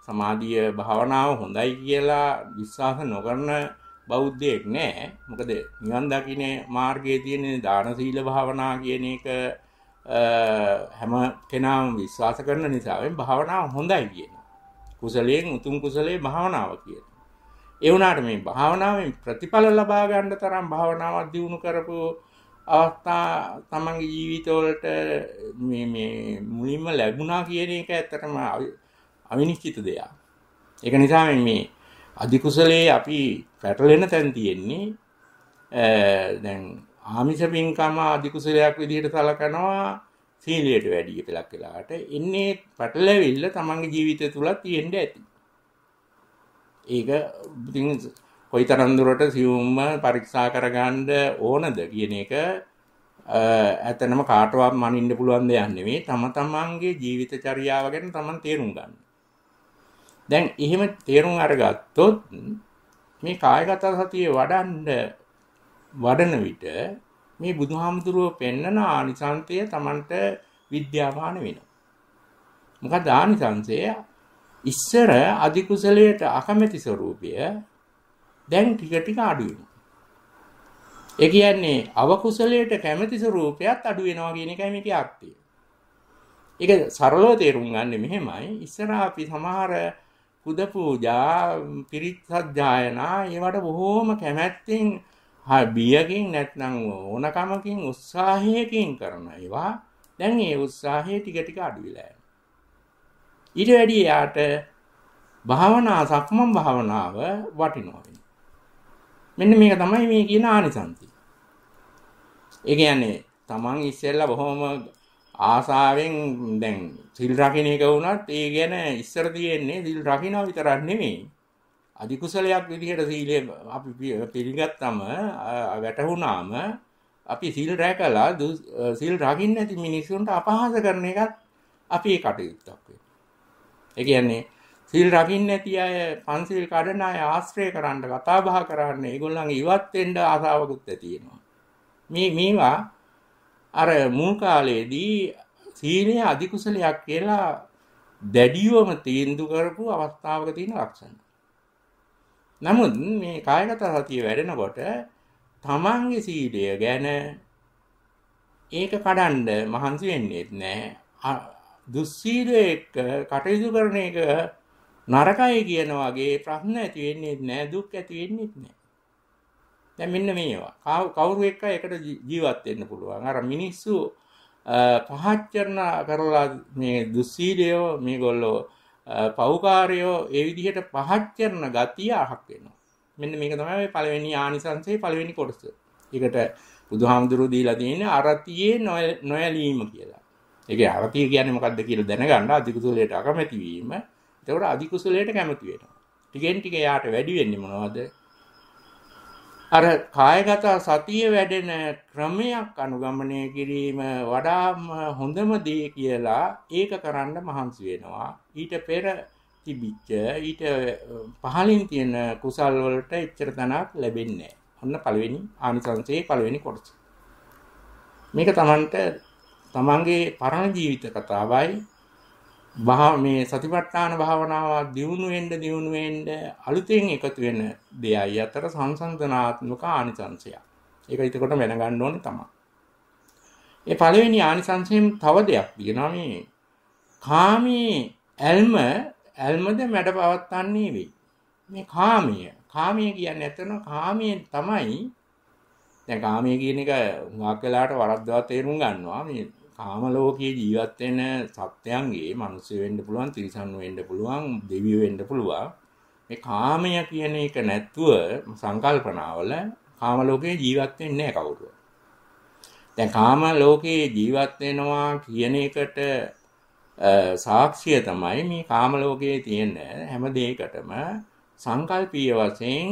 සමාධිය භාවනාව හොඳයි කියලා විශ්වාස නොකරන බෞද්ධයෙක් නෑ. මොකද නිවන් දකින්නේ මාර්ගයේ තියෙන දාන සීල භාවනා කියන එක හැම කෙනාම විශ්වාස කරන නිසා භාවනාව හොඳයි කියනවා. කුසලයෙන් උතුම් කුසලයේ භාවනාව කියනවා. ඒ වුණාට මේ භාවනාවෙන් ප්‍රතිඵල ලබා ගන්න තරම් භාවනාවක් දියුණු කරපු අවස්ථා තමන්ගේ ජීවිතවලට මේ මුලින්ම ලැබුණා කියන එක ඇත්තටම අවිනිශ්චිත දෙයක්. ඒක නිසා මේ අධි කුසලයේ අපි පැටලෙන තැන් තියෙන්නේ දැන් ආමිෂ පින්කම අධි කුසලයක් විදිහට සලකනවා සීලයට වැඩි පළක් වෙලාවට ඉන්නේ පැටලෙවිල්ල තමන්ගේ ජීවිතය තුල තියෙන්න ඇති. ඒක ඉතින් කොයිතරම් දුරට සියුම්ම පරීක්ෂා කරගන්න ඕනද කියන එක ඇත්තනම කාටවත් මනින්න පුළුවන් දෙයක් නෙවෙයි. තම තමන්ගේ ජීවිත චර්යාව ගැන තමන් තේරුම් ගන්න. දැන් එහෙම තේරුම් අරගත්තොත් මේ කායගත සතිය වඩන විට මේ බුදුහාමුදුරුවෝ පෙන්නන ආනිසංසය තමන්ට විද්‍යාමාන වෙනවා. මොකද ආනිසංසය ඉස්සර අධි කුසලයට අකමැති ස්වરૂපය දැන් ටික ටික අඩු වෙනවා. ඒ කියන්නේ අවකුසලයට කැමැති ස්වરૂපයත් අඩු වෙනවා කියන එකයි මේකේ අර්ථය. ඒක සරලව තේරුම් ගන්න මෙහෙමයි. ඉස්සර අපි සමහර පුද පූජා, පිරිත් සජ්ජායනා ඒවට බොහෝම කැමැත්තෙන් බියකින් නැත්නම් ඕනකමකින් උත්සාහයකින් කරන ඒවා දැන් ඒ උත්සාහය ටික ටික අඩු වෙලා යනවා. ඊට වැඩි යාට භාවනා සක්මන් භාවනාව වටිනවා. මෙන්න මේක තමයි මේ කියන ආනිසංසය. ඒ කියන්නේ තමන් ඉස්සෙල්ලා බොහොම ආසාවෙන් දැන් සිල් රකින්න එක වුණත් ඒ ගැන ඉස්සර තියෙන්නේ සිල් රකින්න විතරක් නෙමෙයි. අධි කුසලයක් විදිහට සීලය අපි පිළිගත්තම වැටහුණාම අපි සිල් රැකලා සිල් රකින්න නැති මිනිස්සුන්ට අපහාස කරන එකත් අපේ කටයුත්තක් වෙනවා. ඒ කියන්නේ සිල් රකින්න නැති අය පන්සිල් කඩන අය ආශ්‍රය කරන්න කතා බහ කරන්න ඒගොල්ලන්ගේ ඉවත් වෙන්න ආසාවකුත් ඇති වෙනවා. මේවා අර මුල් කාලේදී සීලය අධි කුසලයක් කියලා දැඩිවම තීන්දුව කරපු අවස්ථාවක තියෙන ලක්ෂණ. නමුත් මේ කායගත සතිය වැඩෙනකොට තමන්ගේ සීලය ගැන ඒක කඩන්න මහන්සි වෙන්නේ නැහැ. දුස්සීලයක කටයුතු කරන එක නරකයි කියන වගේ ප්‍රශ්න ඇති වෙන්නේ නැහැ, දුක් ඇති වෙන්නේ නැහැ. දැන් මෙන්න මේවා කවුරු එක්ක එකට ජීවත් වෙන්න පුළුවන්. අර මිනිස්සු පහච්චරණ කරලා මේ දුස්සීලයෝ මේගොල්ලෝ පෞකාරයෝ ඒ විදිහට පහච්චරණ ගතිය අහක් වෙනවා. මෙන්න මේක තමයි පළවෙනි ආනිසංසයේ පළවෙනි කොටස. ඒකට බුදුහාමුදුරුවෝ දීලා තියෙන්නේ අරතියේ නොයලීම කියලා. ඒකේ අරතිය කියන්නේ මොකක්ද කියලා දැනගන්න අධි කුසලයට අකමැති වීම. ඒකට අධි කුසලයට කැමති වෙනවා. ටිකෙන් ටික යාට වැඩි වෙන්නේ මොනවද? අර කායගත සතිය වැඩෙන ක්‍රමයක් අනුගමනය කිරීම වඩාම හොඳම දේ කියලා ඒක කරන්න මහන්සි වෙනවා. ඊට පෙර තිබිච්ච ඊට පහලින් තියෙන කුසල් වලට එච්චර තනක් ලැබෙන්නේ නැහැ. ඔන්න පළවෙනි ආනිසංසයේ පළවෙනි කොටස. මේක තමන්ගේ පරණ ජීවිත කතාවයි. මේ සතිපට්ඨාන භාවනාව දියුණු වෙන්න අලුතෙන් එකතු වෙන දෙයයි අතර සංසන්දනාත්මක ආනිසංසයක්. ඒක එතකොට දැනගන්න ඕනේ තමයි. ඒ පළවෙනි ආනිසංසයෙන් තව දෙයක් තියෙනවා මේ කාමී ඇල්මද මැඩ පවත්තන්නේ වෙයි. මේ කාමීය කියන්නේ ඇත්තන කාමයේ තමයි දැන් කාමයේ කියන එක හුඟක් වෙලාවට වරද්දවා තේරුම් ගන්නවා. මේ කාම ලෝකයේ ජීවත් වෙන සත්‍යයන්ගේ මිනිස්සු වෙන්න පුළුවන්, තිරිසන් වෙන්න පුළුවන්, දෙවියෝ වෙන්න පුළුවන්. මේ කාමය කියන එක නැත්තුව සංකල්පනාවල කාම ලෝකයේ ජීවත් වෙන්නේ නැහැ කවුරුවත්. දැන් කාම ලෝකයේ ජීවත් වෙනවා කියන එකට සාක්ෂිය තමයි මේ කාම ලෝකයේ තියෙන හැම දෙයකටම සංකල්පීය වශයෙන්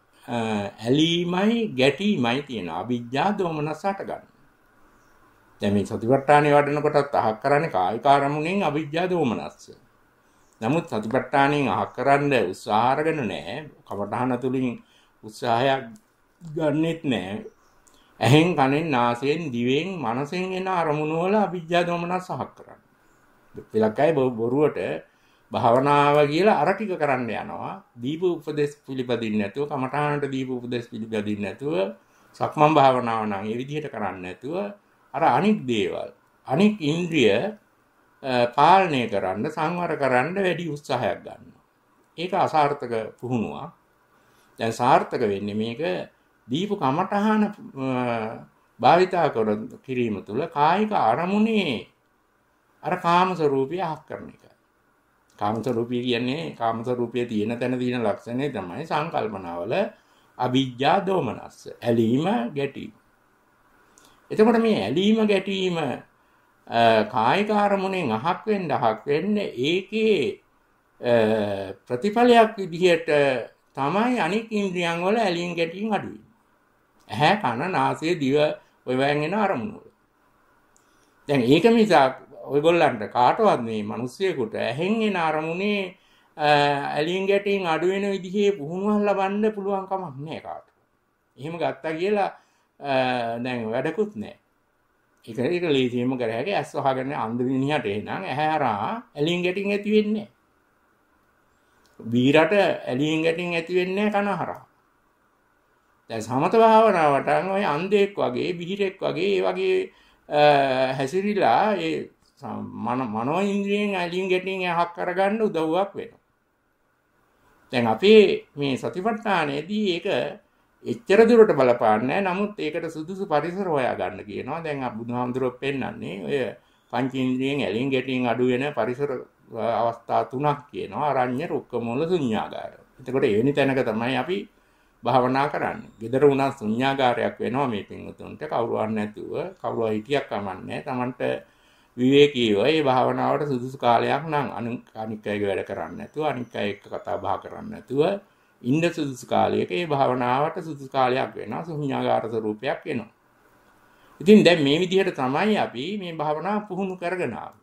ඇලීමයි ගැටීමයි තියෙන අවිජ්ජා දෝමනස හට ගන්න. දැන් මේ සතිපට්ඨානෙ වඩනකොටත් අහක් කරන්නේ කායික අරමුණෙන් අවිජ්ජා දෝමනස්ස. නමුත් සතිපට්ඨානෙන් අහක් කරන්න උත්සාහ අරගෙන නැහැ. කමඨහන තුලින් උත්සාහයක් ගන්නෙත් නැහැ. ඇහෙන් කනෙන් නාසයෙන් දිවෙන් මනසෙන් එන අරමුණු වල අවිජ්ජා දෝමනස්ස අහක් කරන්නේ. පිළක්කයි බොරුවට භාවනාව කියලා අර ටික කරන්න යනවා. දීපු උපදේශ පිළිපදින්න නැතුව, කමඨානට දීපු උපදේශ පිළිපදින්න නැතුව, සක්මන් භාවනාව නම් ඒ විදිහට කරන්නේ නැතුව අර අනික් දේවල්, අනික් ඉන්ද්‍රිය පාලනය කරන්න, සංවර කරන්න වැඩි උත්සාහයක් ගන්නවා. ඒක අසාර්ථක පුහුණුවක්. දැන් සාර්ථක වෙන්නේ මේක දීපු කමඨහන භාවිතා කිරීම තුළ කායික අරමුණේ අර කාම ස්වરૂපය අහක් කරන එක. කාම ස්වરૂපය කියන්නේ කාම ස්වરૂපයේ තියෙන තැන තියෙන ලක්ෂණය තමයි සංකල්පනාවල අවිජ්ජා දෝමනස්ස. ඇලීම ගැටීම. එතකොට මේ ඇලීම ගැටීම කායික අරමුණෙන් අහක් වෙන්න ඒකේ ප්‍රතිඵලයක් විදිහට තමයි අනික් ඉන්ද්‍රියන් වල ඇලීම් ගැටීම් අඩු වෙන්නේ. ඇහැ කන නාසය දිව ඔය වයින් එන අරමුණු වල. දැන් ඒක නිසා ඔයගොල්ලන්ට කාටවත් මේ මිනිස්සුයෙකුට ඇහෙන් එන අරමුණේ ඇලීම් ගැටීම් අඩු වෙන විදිහේ පුහුණුවක් ලබන්න පුළුවන් කමක් නැහැ කාටවත්. එහෙම ගත්තා කියලා දැන් වැඩකුත් නැහැ. ඒක ලේසියෙන්ම කර හැකි ඇස් වහගෙන අන්ධ විනිහට එනං ඇහැ හරහා ඇලීම් ගැටීම් ඇති වෙන්නේ නැහැ. බීරට ඇලීම් ගැටීම් ඇති වෙන්නේ කන හරහා. දැන් සමත භාවනාවට ඔය අන්ධෙක් වගේ බිහිරෙක් වගේ ඒ වගේ හැසිරීලා ඒ මනෝ ඉන්ද්‍රියෙන් ඇලීම් ගැටීම් අහක් කරගන්න උදව්වක් වෙනවා. දැන් අපේ මේ සතිපට්ඨානයේදී ඒක එච්චර දුරට බලපාන්නේ නැහැ. නමුත් ඒකට සුදුසු පරිසර හොයා ගන්න කියනවා. දැන් බුදුහාමුදුරුවෝ පෙන්නන්නේ ඔය පංච ඉන්ද්‍රියෙන් ඇලීම් ගැටීම් අඩු වෙන පරිසර අවස්ථා තුනක් කියනවා. අරඤ්‍ය, රුක්ක මූල, ශුන්‍යාගාර. එතකොට එවැනි තැනක තමයි අපි භාවනා කරන්නේ. gedara උනා ශුන්‍යාගාරයක් වෙනවා මේ පින්වතුන්ට. කවුරුවත් නැතුව, කවුරුවා හිටියක් කමන්නේ. Tamanට විවේකීව මේ භාවනාවට සුදුසු කාලයක් නම් අනික් අයගේ වැඩ කරන්නේ නැතුව, අනික් අය එක්ක කතා බහ කරන්නේ නැතුව ඉන්න සුදුසු කාලයක මේ භාවනාවට සුදුසු කාලයක් වෙනවා. ශුන්‍යාගාර ස්වරූපයක් වෙනවා. ඉතින් දැන් මේ විදිහට තමයි අපි මේ භාවනාව පුහුණු කරගෙන ආවේ.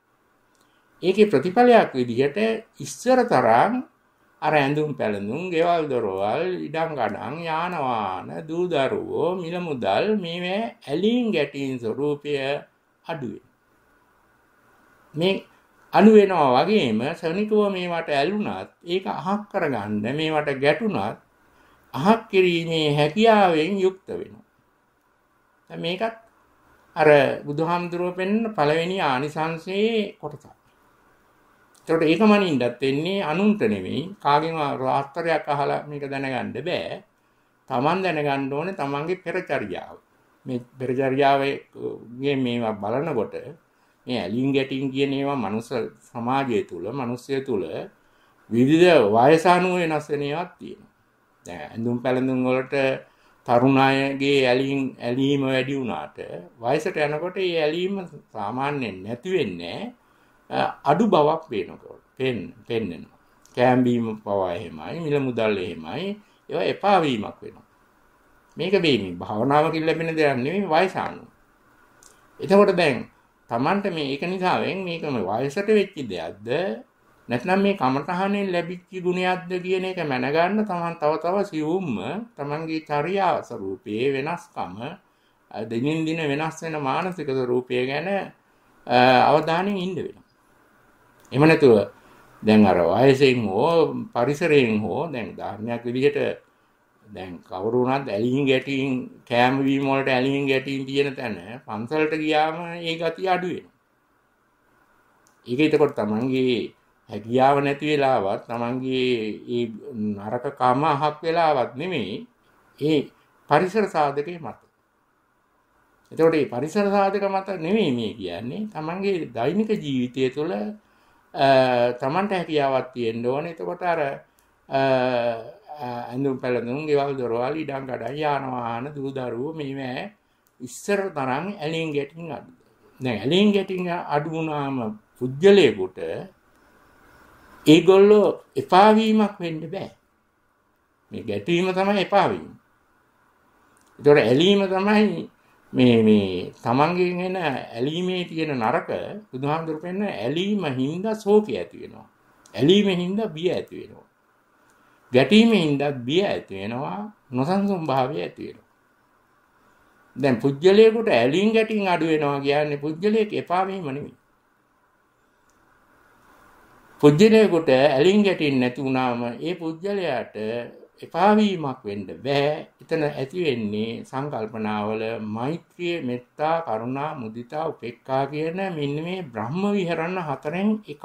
ඒකේ ප්‍රතිඵලයක් විදිහට ඉස්සර තරම් අර ඇඳුම් පැළඳුම්, ගෙවල් දොරවල්, ඉඩම් ගඩම්, යාන වාහන, දූ දරුවෝ, මිල මුදල් මේවා ඇලීම් ගැටීම් ස්වરૂපය අඩු වෙනවා. මේ අඩු වෙනවා වගේම ශනිකව මේවට ඇලුනත් ඒක අහක් කරගන්න මේවට ගැටුණත් අහක් කිරීමේ හැකියාවෙන් යුක්ත වෙනවා. දැන් මේකත් අර බුදුහාමුදුරුවෝ පෙන්න පළවෙනි ආනිසංසයේ කොටසක්. ඒකට ඒක මනින්නත් වෙන්නේ අනුන්ට නෙමෙයි කාගෙන් රාස්තරයක් අහලා මේක දැනගන්න බෑ. Taman දැනගන්න ඕනේ Tamanගේ පෙරචර්යාව. මේ පෙරචර්යාවේ මේවා බලනකොට මේ ඇලීම් ගැටීම් කියන ඒවා මනුස්ස සමාජය තුල, මිනිස්සය තුල විවිධ වයස අනුව වෙනස් වෙන ඒවාක් තියෙනවා. දැන් ඇඳුම් පැළඳුම් වලට තරුණ අයගේ ඇලීම වැඩි වුණාට වයසට යනකොට මේ ඇලීම සාමාන්‍යයෙන් නැති වෙන්නේ අඩු බවක් වෙනකොට පෙන්නවා. කෑම බීම පවා එහෙමයි, මිල මුදල් එහෙමයි, ඒවා එපා වීමක් වෙනවා. මේක වෙන්නේ භාවනාවකින් ලැබෙන දෙයක් නෙමෙයි වයස අනුව. එතකොට දැන් Tamanට මේ ඒක නිසාවෙන් මේක වයසට වෙච්ච දෙයක්ද නැත්නම් මේ කමඨහනෙන් ලැබිච්ච ගුණයක්ද කියන එක මැනගන්න Taman තව සියුම්ම Tamanගේ චර්යා ස්වરૂපයේ වෙනස්කම දිනින් දින වෙනස් වෙන මානසික ස්වરૂපය ගැන අවධානයෙන් ඉන්න වෙනවා. එහෙම නැතුව දැන් අර වයසෙන් හෝ පරිසරයෙන් හෝ දැන් ධර්මයක් විදිහට දැන් කවුරු වුණත් ඇලීම් ගැටීම් කෑම බීම වලට ඇලීම් ගැටීම් තියෙන තැන පන්සලට ගියාම ඒ ගතිය අඩු වෙනවා. ඒක එතකොට තමන්ගේ හැකියාව නැති වෙලාවත් තමන්ගේ ඒ නරක කම අහක් වෙලාවත් නෙමෙයි ඒ පරිසර සාධකයේ මත. එතකොට මේ පරිසර සාධක මත නෙමෙයි මේ කියන්නේ තමන්ගේ දෛනික ජීවිතය තුළ තමන්ට හැකියාවක් තියෙන්න ඕනේ. එතකොට අර ඇඳුම් පැළඳුම්, ගෙවල් දොරවල්, ඉඩම් ගඩම්, යාන වාහන, දූ දරුවෝ මේවා ඉස්සර තරම් ඇලීම් ගැටීම් අඩු. දැන් ඇලීම් ගැටීම් අඩු වුණාම පුජ්‍යලයකට ඒගොල්ලෝ එපා වීමක් වෙන්න බෑ. මේ ගැටීම තමයි එපා වීම. ඒතකොට ඇලීම තමයි මේ තමන්ගෙන් එන ඇලීමේ තියෙන නරක. බුදුහාමුදුරු පෙන්න ඇලීම හින්දා ශෝකය ඇති වෙනවා. ඇලීමෙන් හින්දා බිය ඇති වෙනවා. ගැටීමෙන් හින්දා බිය ඇති වෙනවා. නොසන්සුන් භාවය ඇති වෙනවා. දැන් පුජ්‍යලයකට ඇලීම් ගැටීම් අඩු වෙනවා කියන්නේ පුජ්‍යලයක එපා වීම නෙමෙයි. පුජ්‍යලයකට ඇලින් ගැටින් නැති වුණාම ඒ පුජ්‍යලයට එපා වීමක් වෙන්න බෑ. එතන ඇති වෙන්නේ සංකල්පනාවල මෛත්‍රිය, මෙත්තා, කරුණා, මුදිතා, උපේක්ඛා කියන මෙන්න මේ බ්‍රහ්ම විහරණ හතරෙන් එකක්.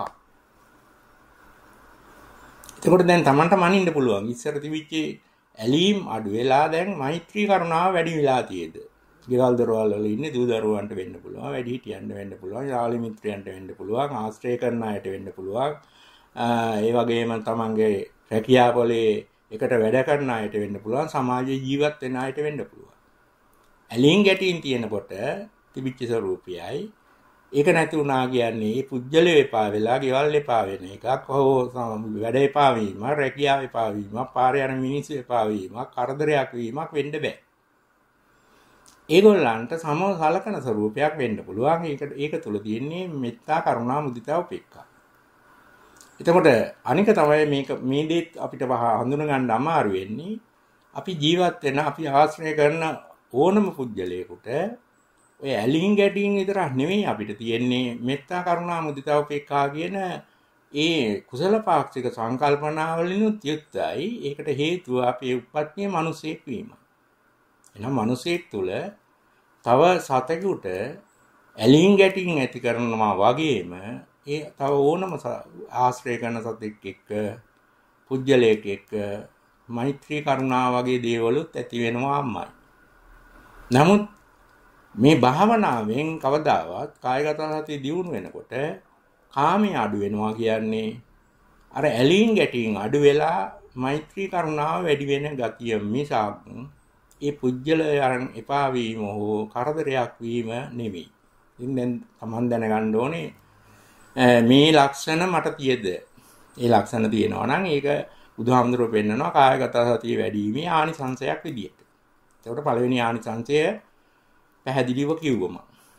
එතකොට දැන් Tamanට මනින්න පුළුවන්. ඉස්සර තිබිච්ච ඇලීම් අඩු වෙලා දැන් මෛත්‍රී කරුණාව වැඩි වෙලා තියෙද. ගෙවල් දොරවල් වල ඉන්නේ දූ දරුවන්ට වෙන්න පුළුවන්, වැඩිහිටියන්ට වෙන්න පුළුවන්, යාළු මිත්‍රයන්ට වෙන්න පුළුවන්, ආශ්‍රය කරන අයට වෙන්න පුළුවන්. ඒ වගේම තමන්ගේ රැකියාවලේ එකට වැඩ කරන අයට වෙන්න පුළුවන්, සමාජයේ ජීවත් වෙන අයට වෙන්න පුළුවන්. ඇලීම් ගැටීම් තියෙනකොට තිබිච්ච ස්වરૂපයයි ඒක නැති වුණා කියන්නේ මේ පුජ්‍යලේ එපා වෙලා ගෙවල් එපා වෙන එකක්. වැඩ එපා වීම, රැකියාව එපා වීම, පාරේ යන මිනිස්සු එපා වීම, කරදරයක් වීමක් වෙන්න බෑ. ඒගොල්ලන්ට සමව සලකන ස්වરૂපයක් වෙන්න පුළුවන්. ඒක තුල තියෙන්නේ මෙත්තා, කරුණා, මුදිතා, උපේක්ඛා. එතකොට අනික තමයි මේ දෙත් අපිට හඳුන ගන්න අමාරු වෙන්නේ. අපි ජීවත් වෙන, අපි ආශ්‍රය කරන ඕනම පුජ්‍යලයකට ඔය ඇලින් ගැටින් විතරක් නෙමෙයි අපිට තියෙන්නේ මෙත්තා, කරුණා, මුදිතා, උපේක්ඛා කියන ඒ කුසල පාක්ෂික සංකල්පනාවලිනුත් යුක්තයි. ඒකට හේතුව අපේ උප්පත්තිය මිනිසෙක් වීම. එහෙනම් මිනිසෙක් තුල තව සතෙකුට ඇලින් ගැටින් ඇති කරනවා වගේම ඒ තව ඕනම ආශ්‍රය කරන සතෙක් එක්ක, පුජ්‍යලයක එක්ක මෛත්‍රී කරුණා වගේ දේවලුත් ඇති වෙනවාමයි. නමුත් මේ භාවනාවෙන් කවදාවත් කායගත සතිය දියුණු වෙනකොට කාමයේ අඩු වෙනවා කියන්නේ අර ඇලීම් ගැටීම් අඩු වෙලා මෛත්‍රී කරුණාව වැඩි වෙන ගතිය මිසක් ඒ පුජ්‍යලයන් එපා වීම හෝ කරදරයක් වීම නෙවෙයි. ඉතින් දැන් Taman දැනගන්න ඕනේ මේ ලක්ෂණ මට තියෙද? ඒ ලක්ෂණ තියෙනවා නම් ඒක බුදුහාමුදුරුවෝ පෙන්නනවා කායගත සතිය වැඩිීමේ ආනිසංශයක් විදියට. ඒකට පළවෙනි ආනිසංශය පැහැදිලිව කිව්වම.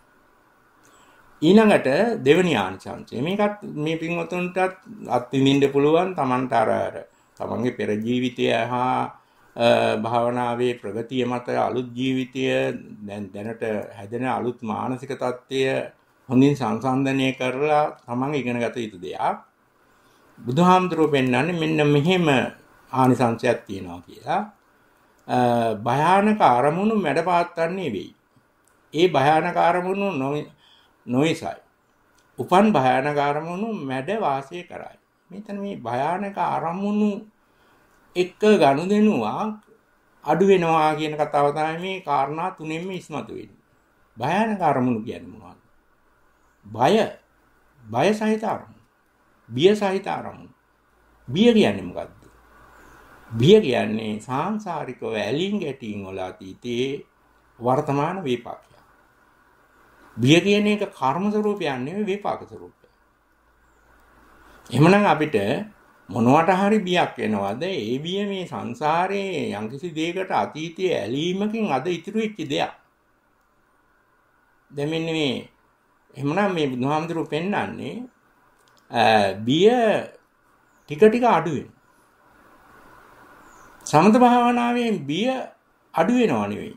ඊළඟට දෙවෙනි ආනිසංශය. මේකත් මේ පින්වතුන්ටත් අත්විඳින්න පුළුවන්. Tamanට අර තමන්ගේ පෙර ජීවිතය හා භාවනාවේ ප්‍රගතිය මත අලුත් ජීවිතය දැනට හැදෙන අලුත් මානසික තත්ත්වය හොඳින් සංසන්දනය කරලා තමන් ඉගෙන ගත යුතු දෙයක්. බුදුහාමුදුරුවෝ පෙන්නන්නේ මෙන්න මෙහෙම ආනිසංශයක් තියෙනවා කියලා. භයානක අරමුණු මැඩපාත්තන්නේ වෙයි. ඒ භයානක අරමුණු නොයිසයි. උපන් භයානක අරමුණු මැඩ වාසය කරයි. මෙතන මේ භයානක අරමුණු එක්ක ගනුදෙනුවක් අඩු වෙනවා කියන කතාව තමයි මේ කාරණා තුනෙන්ම ඉස්මතු වෙන්නේ. භයානක අරමුණු කියන්නේ මොනවද? බය සහිත අරමුණු. බිය සහිත අරමුණු. බිය කියන්නේ මොකද්ද? බිය කියන්නේ සාංශාරිකව ඇලින් ගැටින් වල අතීතයේ වර්තමාන විපාකයක්. බිය කියන එක කර්ම ස්වરૂපයක් නෙවෙයි විපාක ස්වરૂපයක්. එහෙමනම් අපිට මොනවට හරි බියක් එනවද? ඒ බිය මේ සංසාරේ යම්කිසි දෙයකට අතීතයේ ඇලීමකින් අද ඉතුරු වෙච්ච දෙයක්. දැන් මෙන්න මේ එහෙමනම් මේ බුදුහාමුදුරුවෝ පෙන්නන්නේ බිය ටික ටික අඩු වෙනවා. සමත භාවනාවෙන් බිය අඩු වෙනව නෙවෙයි.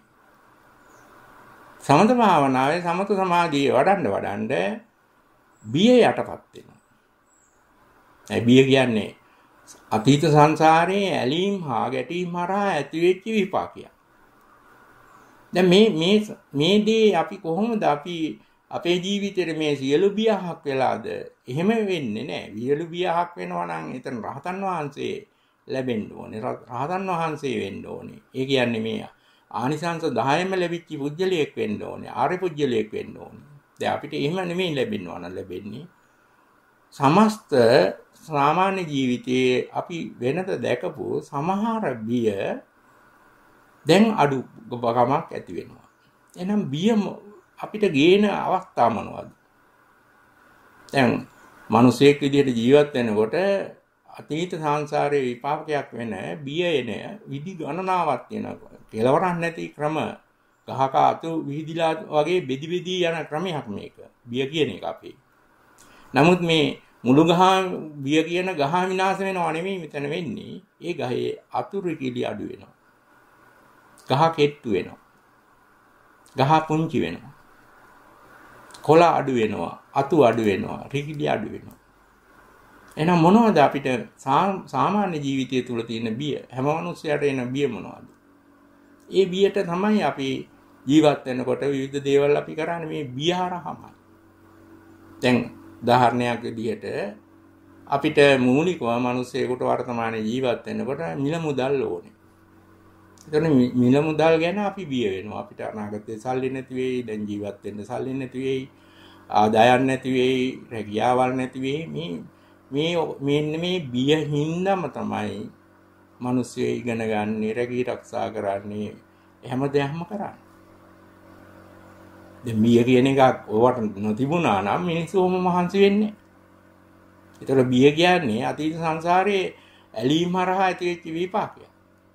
සමත භාවනාවේ සමත සමාධිය වඩන්න බිය යටපත් වෙනවා. ඒ බිය කියන්නේ අතීත සංසාරයේ ඇලීම් හා ගැටීම් හරහා ඇතිවෙච්ච විපාකයක්. දැන් මේ දේ අපි කොහොමද අපේ ජීවිතේට මේ සියලු බියහක් වෙලාද? එහෙම වෙන්නේ නැහැ. සියලු බියහක් වෙනවා නම් එතන රහතන් වහන්සේ ලැබෙන්න ඕනේ. රහතන් වහන්සේ වෙන්න ඕනේ. ඒ කියන්නේ මේ ආනිසංස 10ම ලැබිච්ච පුජ්‍යලයක් වෙන්න ඕනේ. ආර්ය පුජ්‍යලයක් වෙන්න ඕනේ. දැන් අපිට එහෙම නෙමෙයි ලැබෙන්නේ. සමස්ත සාමාන්‍ය ජීවිතයේ අපි වෙනද දැකපු සමහර බිය දැන් අඩු ගමක් ඇති වෙනවා. එහෙනම් බිය අපිට ගේන අවස්ථා මොනවද? දැන් මිනිසෙක් විදිහට ජීවත් වෙනකොට අතීත සංසාරයේ විපාකයක් වෙන බිය එන විදි ගණනාවක් තියෙනවා. කෙලවරක් නැති ක්‍රම ගහක අතු විහිදිලා වගේ බෙදි යන ක්‍රමයක් මේක. බිය කියන එක අපේ. නමුත් මේ මුළු ගහ බිය කියන ගහ විනාශ වෙනව නෙමෙයි මෙතන වෙන්නේ. ඒ ගහේ අතුරු කිලි අඩු වෙනවා. ගහ කෙට්ටු වෙනවා. ගහ පුංචි වෙනවා. කොළ අඩු වෙනවා. අතු අඩු වෙනවා. රිකිලි අඩු වෙනවා. එහෙනම් මොනවද අපිට සාමාන්‍ය ජීවිතය තුළ තියෙන බිය? හැම මිනිස්සයාට එන බිය මොනවද? ඒ බියට තමයි අපි ජීවත් වෙනකොට විවිධ දේවල් අපි කරන්නේ මේ බිය හරහාමයි. දැන් උදාහරණයක් විදිහට අපිට මූලිකව මිනිස්සෙකුට වර්තමානයේ ජීවත් වෙනකොට මිල මුදල් ඕනේ. එතන මිල මුදල් ගැන අපි බිය වෙනවා. අපිට අනාගතේ සල්ලි නැති වෙයි, දැන් ජීවත් වෙන්න සල්ලි නැති වෙයි, ආදායම් නැති වෙයි, රැකියාවල් නැති වෙයි. මේ බිය හින්දාම තමයි මිනිස්සු ඉගෙන ගන්න, රැකී ආරක්ෂා කරන්නේ, හැම දෙයක්ම කරන්නේ. දැන් බිය කියන එකක් ඕවට නොතිබුණා නම් මිනිස්සු ඔහොම මහන්සි වෙන්නේ. ඒතර බිය කියන්නේ අතීත සංසාරයේ ඇලීම් හරහා ඇතිවෙච්ච විපාකයක්.